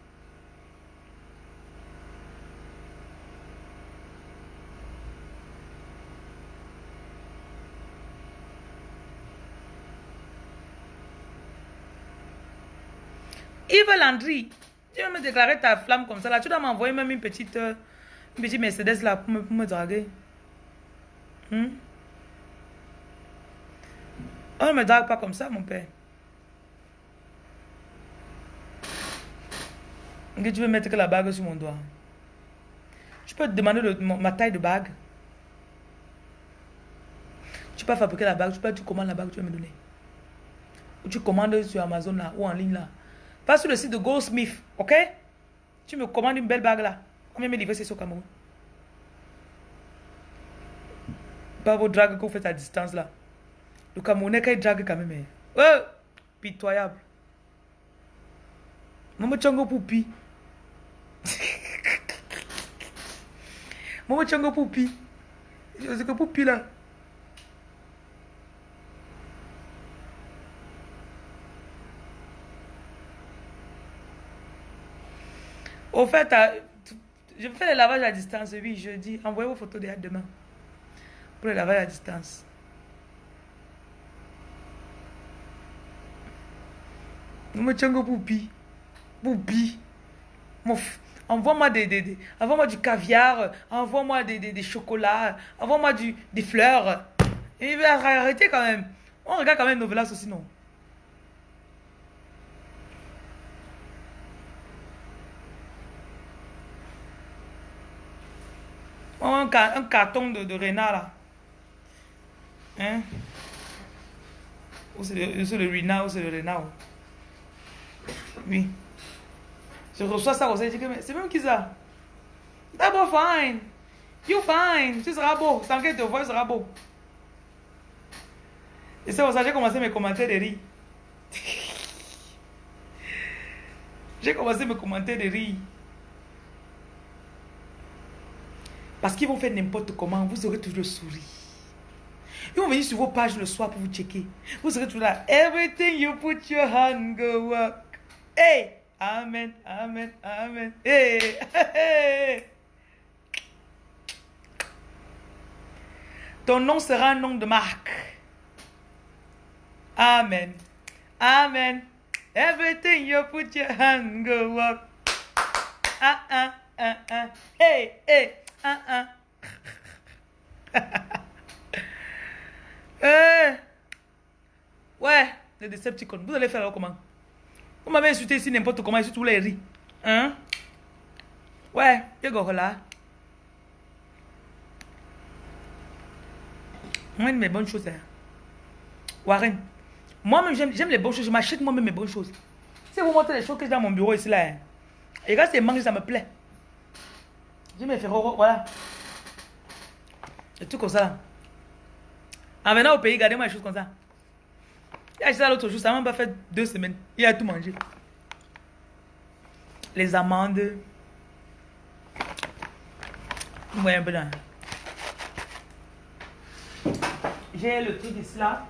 Yves Landry, tu veux me déclarer ta flamme comme ça là? Tu dois m'envoyer même une petite, euh, une petite Mercedes là pour me, pour me draguer. Hmm? On ne me drague pas comme ça, mon père. Que tu veux mettre que la bague sur mon doigt? Tu peux te demander le, ma taille de bague. Tu peux fabriquer la bague, tu peux tu commandes la bague, tu vas me donner. Ou tu commandes sur Amazon là, ou en ligne là. Va sur le site de Goldsmith, ok? Tu me commandes une belle bague là. Combien me livrer c'est au Cameroun? Pas vos dragues que vous faites à distance là. Le Camerounais quand il drague quand même. Oh, pitoyable. Maman Tchongo Poupi. Maman Tchongo Poupi. C'est que Poupi là. Au fait, je fais le lavage à distance, oui, jeudi. Envoyez vos photos déjà demain. Pour le lavage à distance. Maman Tchongo Poupi. Poupi. Envoie-moi des, des, des, envoie-moi du caviar, envoie-moi des, des, des chocolats, envoie-moi du, des fleurs. Et il va arrêter quand même. On regarde quand même Novelas aussi, non? Un, un carton de, de renard là. Hein? Ou c'est le, le renard ou c'est le renard. Oui. Je reçois ça aussi, je dis que c'est même qui ça? D'abord fine. You fine. Tu seras beau. Sans qu'elle te voie, tu seras beau. Et c'est pour ça que j'ai commencé mes commentaires de rire. J'ai commencé mes commentaires de rire. Parce qu'ils vont faire n'importe comment, vous aurez toujours le sourire. Ils vont venir sur vos pages le soir pour vous checker. Vous serez toujours là. Everything you put your hand go work. Hey! Amen, amen, amen. Hey, hey. Ton nom sera un nom de marque. Amen, amen. Everything you put your hand go work. Ah, ah, ah, ah. Hey, hey, ah, ah. euh. Ouais, les Decepticons. Vous allez faire alors comment? Vous m'avez insulté ici n'importe comment, ici tous les riz. Hein? Ouais, je go là. Moi, mes bonnes choses. Hein. Warren. Moi-même, j'aime les bonnes choses. Je m'achète moi-même mes bonnes choses. Si vous montrez les choses que j'ai dans mon bureau ici, là. Hein. Et quand c'est mange, ça me plaît. Je me fais voilà. Et tout comme ça. En venant au pays, gardez-moi les choses comme ça. Il a acheté ça l'autre jour, ça m'a pas fait deux semaines. Il a tout mangé. Les amandes. Ouais, un peu là. J'ai le truc ici là.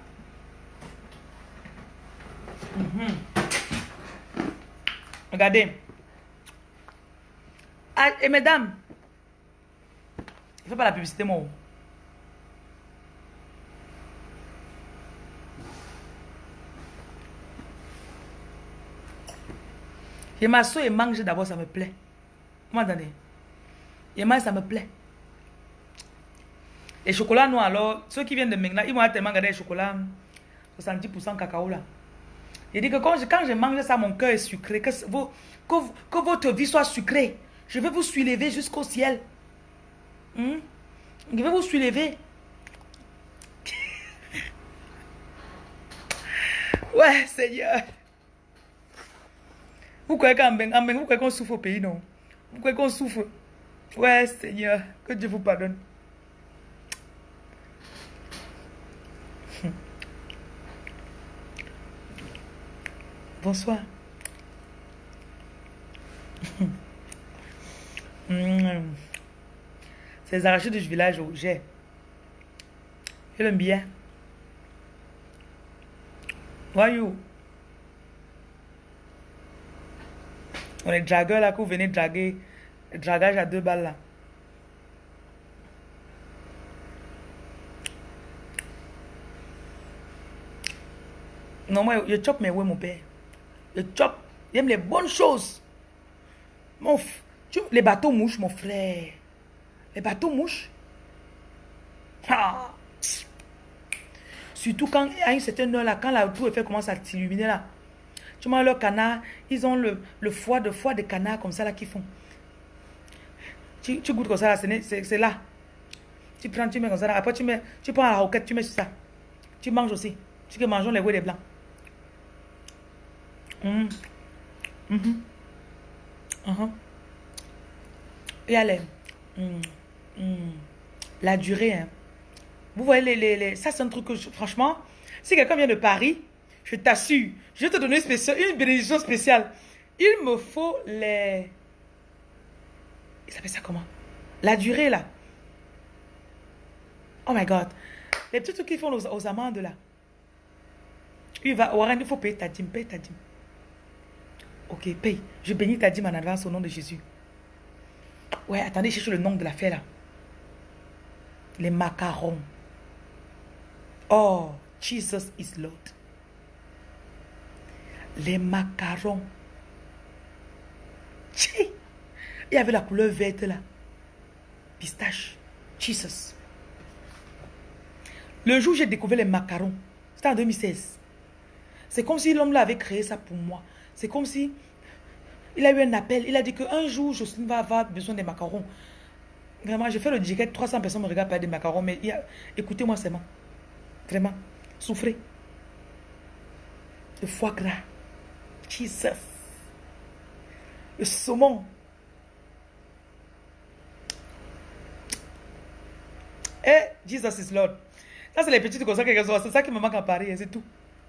Mm-hmm. Regardez. Ah, et mesdames, je ne fais pas la publicité, moi. Je m'assois et mange d'abord, ça me plaît. Vous m'entendez? Je mange, ça me plaît. Les chocolats noirs, alors, ceux qui viennent de maintenant, ils vont tellement garder les chocolats soixante-dix pour cent cacao là. Je dis que quand je, quand je mange ça, mon cœur est sucré. Que, vos, que, que votre vie soit sucrée. Je vais vous soulever jusqu'au ciel. Hmm? Je vais vous soulever. Ouais, Seigneur. Vous croyez qu'en Ben, vous croyez qu'on souffre au pays, non? Vous croyez qu'on souffre? Ouais, Seigneur, que Dieu vous pardonne. Bonsoir. C'est les arachides du village où j'ai. Je l'aime bien. Voyou. On est dragueurs là, que vous venez draguer. Dragage à deux balles là. Non, moi, je chope mes ouais, mon père. Je chope. J'aime les bonnes choses. Mon f... tu... Les bateaux mouches, mon frère. Les bateaux mouches. Ah. Surtout quand, à une certaine heure là, quand la tour Eiffel commence à s'illuminer là. Tu vois, leur canard, ils ont le, le foie de foie de canard comme ça là qu'ils font. Tu, tu goûtes comme ça, c'est là. Tu prends, tu mets comme ça. Là. Après, tu, mets, tu prends la roquette, tu mets sur ça. Tu manges aussi. Tu que mangeons les bouets des blancs. Mm. Mm -hmm. Uh -huh. Et allez. Mm. Mm. La durée, hein. Vous voyez, les, les, les... ça c'est un truc que, je... franchement, si quelqu'un vient de Paris, je t'assure, je vais te donner une, spéciale, une bénédiction spéciale. Il me faut les... Ils s'appellent ça comment? La durée, là. Oh my God. Les petits trucs qu'ils font aux, aux amandes, là. Il va, Warren, il faut payer ta dîme, paye ta dîme. Ok, paye. Je bénis ta dîme en avance au nom de Jésus. Ouais, attendez, je cherche le nom de l'affaire, là. Les macarons. Oh, Jesus is Lord. Les macarons. Tchè. Il y avait la couleur verte là. Pistache. Jesus. Le jour où j'ai découvert les macarons, c'était en deux mille seize. C'est comme si l'homme là avait créé ça pour moi. C'est comme si il a eu un appel. Il a dit qu'un jour, Jocelyne va avoir besoin des macarons. Vraiment, j'ai fait le direct. trois cents personnes me regardent parler des macarons. Mais écoutez-moi seulement. Vraiment. Souffrez. Le foie gras. Jesus. Le saumon. Eh, Jesus is Lord. Ça, c'est les petites comme ça que c'est ça qui me manque à Paris, c'est tout.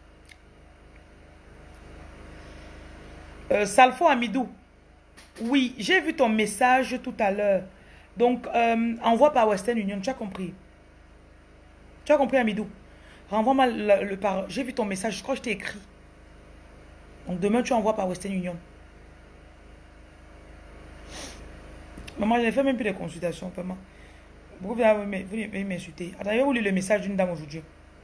Euh, Salfo Amidou. Oui, j'ai vu ton message tout à l'heure. Donc, euh, envoie par Western Union. Tu as compris? Tu as compris, Amidou? Renvoie-moi le, le par... J'ai vu ton message. Je crois que je t'ai écrit. Donc, demain, tu envoies par Western Union. Maman, je n'ai fait même plus de consultations, vraiment. Vous venez m'insulter. Attendez, vous lire le message d'une dame aujourd'hui.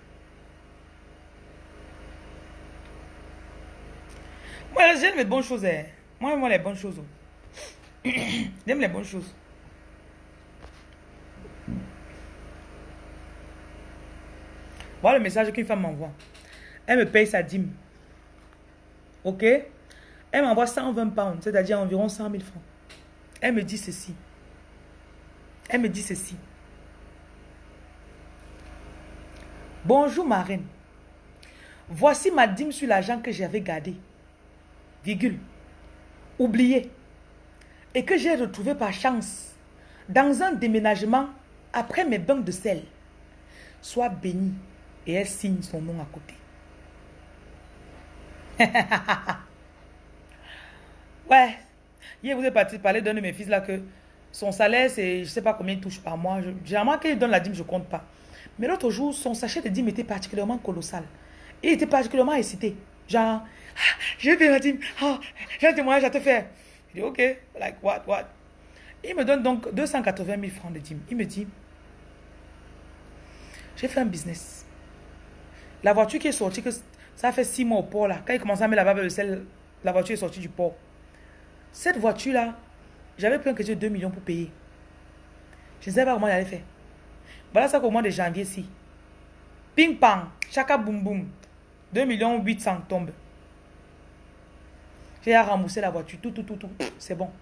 Moi, j'aime les bonnes choses. Hein. Moi, moi, les bonnes choses. J'aime les bonnes choses. Voilà le message qu'une femme m'envoie. Elle me paye sa dîme. Ok? Elle m'envoie cent vingt pounds, c'est-à-dire environ cent mille francs. Elle me dit ceci. Elle me dit ceci. Bonjour ma reine. Voici ma dîme sur l'argent que j'avais gardé. Virgule. Oublié. Et que j'ai retrouvé par chance dans un déménagement après mes bains de sel. Sois béni. Et elle signe son nom à côté. Ouais. Hier, vous êtes parti parler d'un de mes fils là que son salaire, c'est je ne sais pas combien il touche par mois. Je, généralement, quand il donne la dîme, je ne compte pas. Mais l'autre jour, son sachet de dîme était particulièrement colossal. Il était particulièrement excité. Genre, ah, je vais payer la dîme. Ah, j'ai un témoignage à te faire. Je dis, ok, like what, what? Il me donne donc deux cent quatre-vingt mille francs de dîme. Il me dit, j'ai fait un business. La voiture qui est sortie, que ça fait six mois au port là. Quand il commençait à mettre la barbe de sel, la voiture est sortie du port. Cette voiture là, j'avais pris un crédit de deux millions pour payer. Je ne savais pas comment il allait faire. Voilà ça qu'au mois de janvier ici. Ping pang, chaka boum boum. deux millions huit cents tombe. J'ai à rembourser la voiture, tout, tout, tout, tout. C'est bon.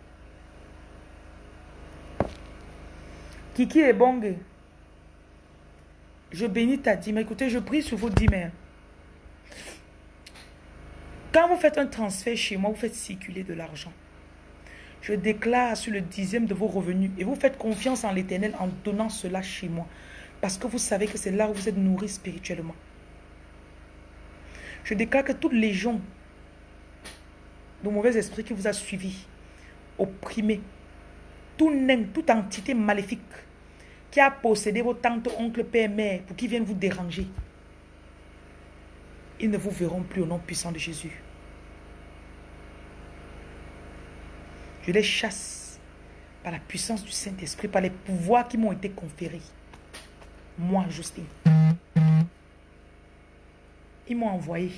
Kiki est bon. Je bénis ta dîme. Écoutez, je prie sur vos dîmes. Quand vous faites un transfert chez moi, vous faites circuler de l'argent. Je déclare sur le dixième de vos revenus et vous faites confiance en l'Éternel en donnant cela chez moi. Parce que vous savez que c'est là où vous êtes nourris spirituellement. Je déclare que toute légion de mauvais esprits qui vous a suivi, opprimé, tout nain, toute entité maléfique qui a possédé vos tantes, oncles, pères, mères pour qu'ils viennent vous déranger, ils ne vous verront plus au nom puissant de Jésus. Je les chasse par la puissance du Saint-Esprit, par les pouvoirs qui m'ont été conférés. Moi, Justine. Ils m'ont envoyé.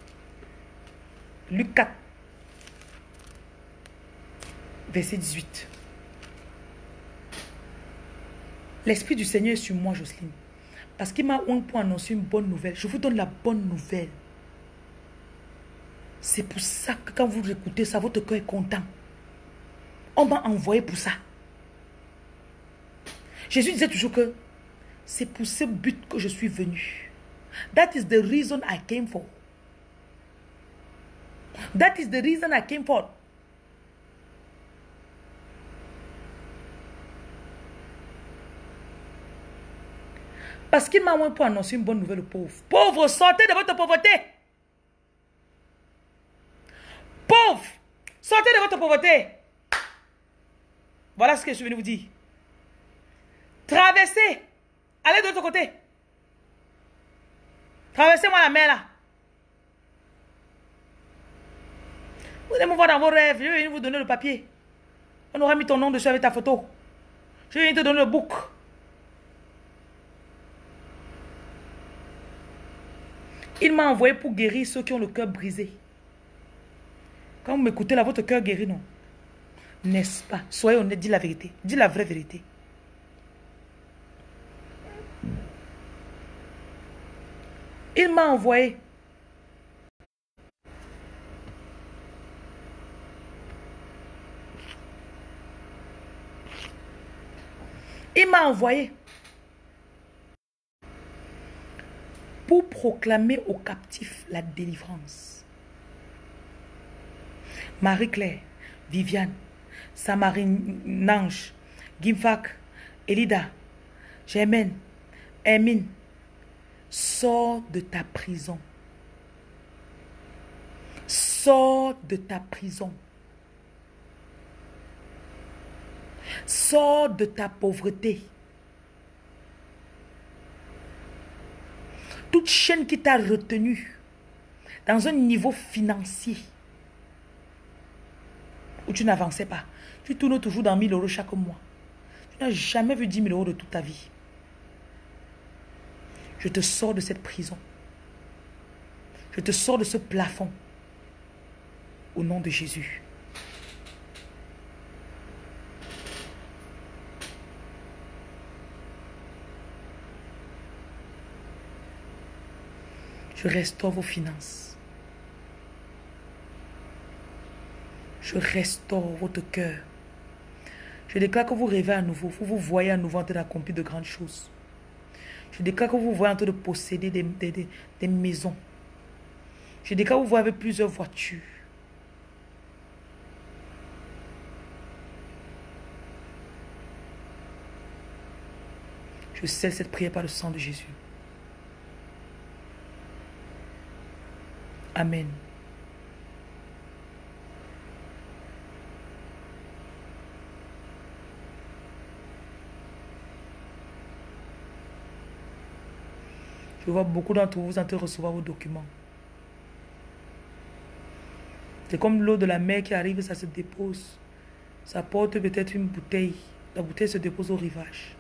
Luc quatre, verset dix-huit. L'Esprit du Seigneur est sur moi, Jocelyne. Parce qu'il m'a oint pour annoncer une bonne nouvelle. Je vous donne la bonne nouvelle. C'est pour ça que quand vous écoutez ça, votre cœur est content. On m'a envoyé pour ça. Jésus disait toujours que c'est pour ce but que je suis venu. That is the reason I came for. That is the reason I came for. Parce qu'il m'a envoyé pour annoncer une bonne nouvelle aux pauvres. Pauvres, sortez de votre pauvreté. Pauvres, sortez de votre pauvreté. Voilà ce que je suis venu vous dire. Traversez. Allez de l'autre côté. Traversez-moi la mer là. Vous allez me voir dans vos rêves. Je vais venir vous donner le papier. On aura mis ton nom dessus avec ta photo. Je vais venir te donner le book. Il m'a envoyé pour guérir ceux qui ont le cœur brisé. Quand vous m'écoutez là, votre cœur guérit, non? N'est-ce pas? Soyez honnête, dis la vérité. Dis la vraie vérité. Il m'a envoyé. Il m'a envoyé pour proclamer aux captifs la délivrance. Marie-Claire, Viviane, Samarine Nange, Gimfak, Elida, Germaine, Hermine, sors de ta prison. Sors de ta prison. Sors de ta pauvreté. Toute chaîne qui t'a retenu dans un niveau financier où tu n'avançais pas. Tu tournes toujours dans mille euros chaque mois. Tu n'as jamais vu dix mille euros de toute ta vie. Je te sors de cette prison. Je te sors de ce plafond. Au nom de Jésus. Je restaure vos finances. Je restaure votre cœur. Je déclare que vous rêvez à nouveau. Vous vous voyez à nouveau en train d'accomplir de grandes choses. Je déclare que vous vous voyez en train de posséder des, des, des, des maisons. Je déclare que vous voyez avec plusieurs voitures. Je scelle cette prière par le sang de Jésus. Amen. Je vois beaucoup d'entre vous en train de recevoir vos documents. C'est comme l'eau de la mer qui arrive, ça se dépose. Ça porte peut-être une bouteille. La bouteille se dépose au rivage.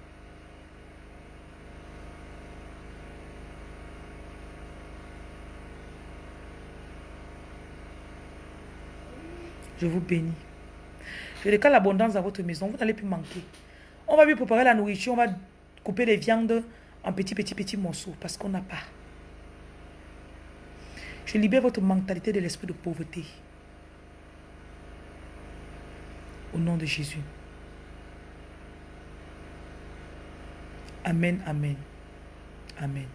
Je vous bénis. Je déclare l'abondance dans votre maison. Vous n'allez plus manquer. On va lui préparer la nourriture. On va couper les viandes en petits, petits, petits morceaux. Parce qu'on n'a pas. Je libère votre mentalité de l'esprit de pauvreté. Au nom de Jésus. Amen, amen. Amen.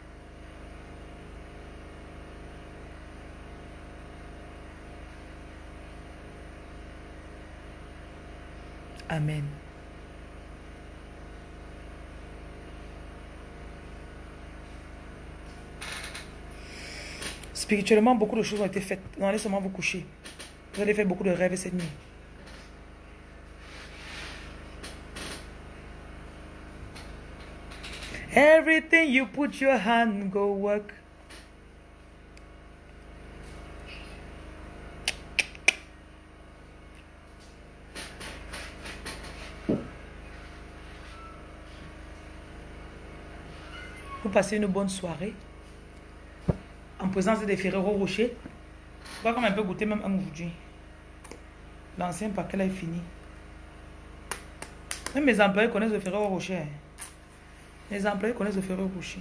Amen. Spirituellement, beaucoup de choses ont été faites. Non, allez seulement vous coucher. Vous allez faire beaucoup de rêves cette nuit. Everything you put your hand, go work. Vous passez une bonne soirée en présence des Ferrero Rocher. Je crois qu'on a un peu goûté même un aujourd'hui. L'ancien paquet là est fini. Même mes employés connaissent le Ferrero Rocher. Mes employés connaissent le Ferrero Rocher.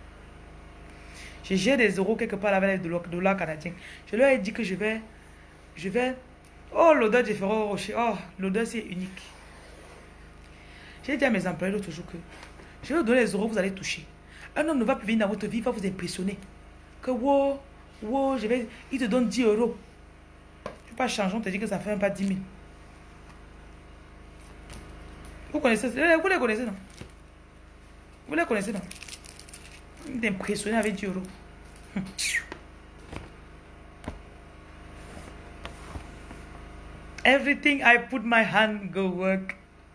J'ai des euros quelque part avec le dollar canadien. Je leur ai dit que je vais... Je vais... Oh, l'odeur du Ferrero Rocher. Oh, l'odeur c'est unique. J'ai dit à mes employés l'autre jour que je vais vous donner les euros que vous allez toucher. Un homme ne va plus venir dans votre vie, il va vous impressionner. Que wow, wow, je vais, il te donne dix euros. Tu peux pas changer, on te dit que ça fait même pas dix mille. Vous connaissez, vous les connaissez, non? Vous les connaissez, non? Il t'impressionne avec dix euros. Everything I put my hand go work.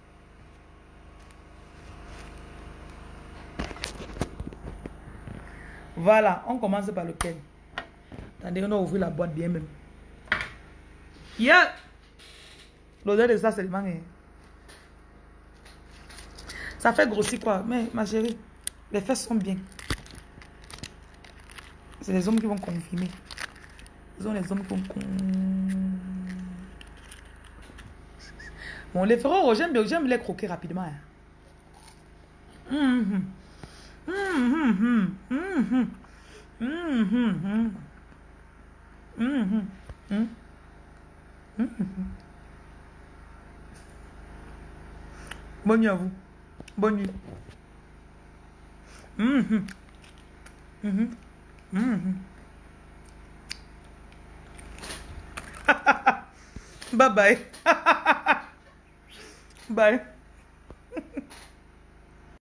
Voilà, on commence par lequel? Attendez, on a ouvert la boîte bien même. Yeah! L'odeur de ça, c'est le mangue. Ça fait grossir quoi? Mais ma chérie, les fesses sont bien. C'est les hommes qui vont confirmer. Ce sont les hommes qui vont confirmer. Bon, les frogs, j'aime bien, j'aime les croquer rapidement. Hum, hum. Hum, hum, hum. Hum, hum. Hum, hum, hum. Hum, hum. Hum. Hum, hum. Bonne nuit à vous. Bonne nuit. Hum, hum. Hum, hum. Bye bye. Bye.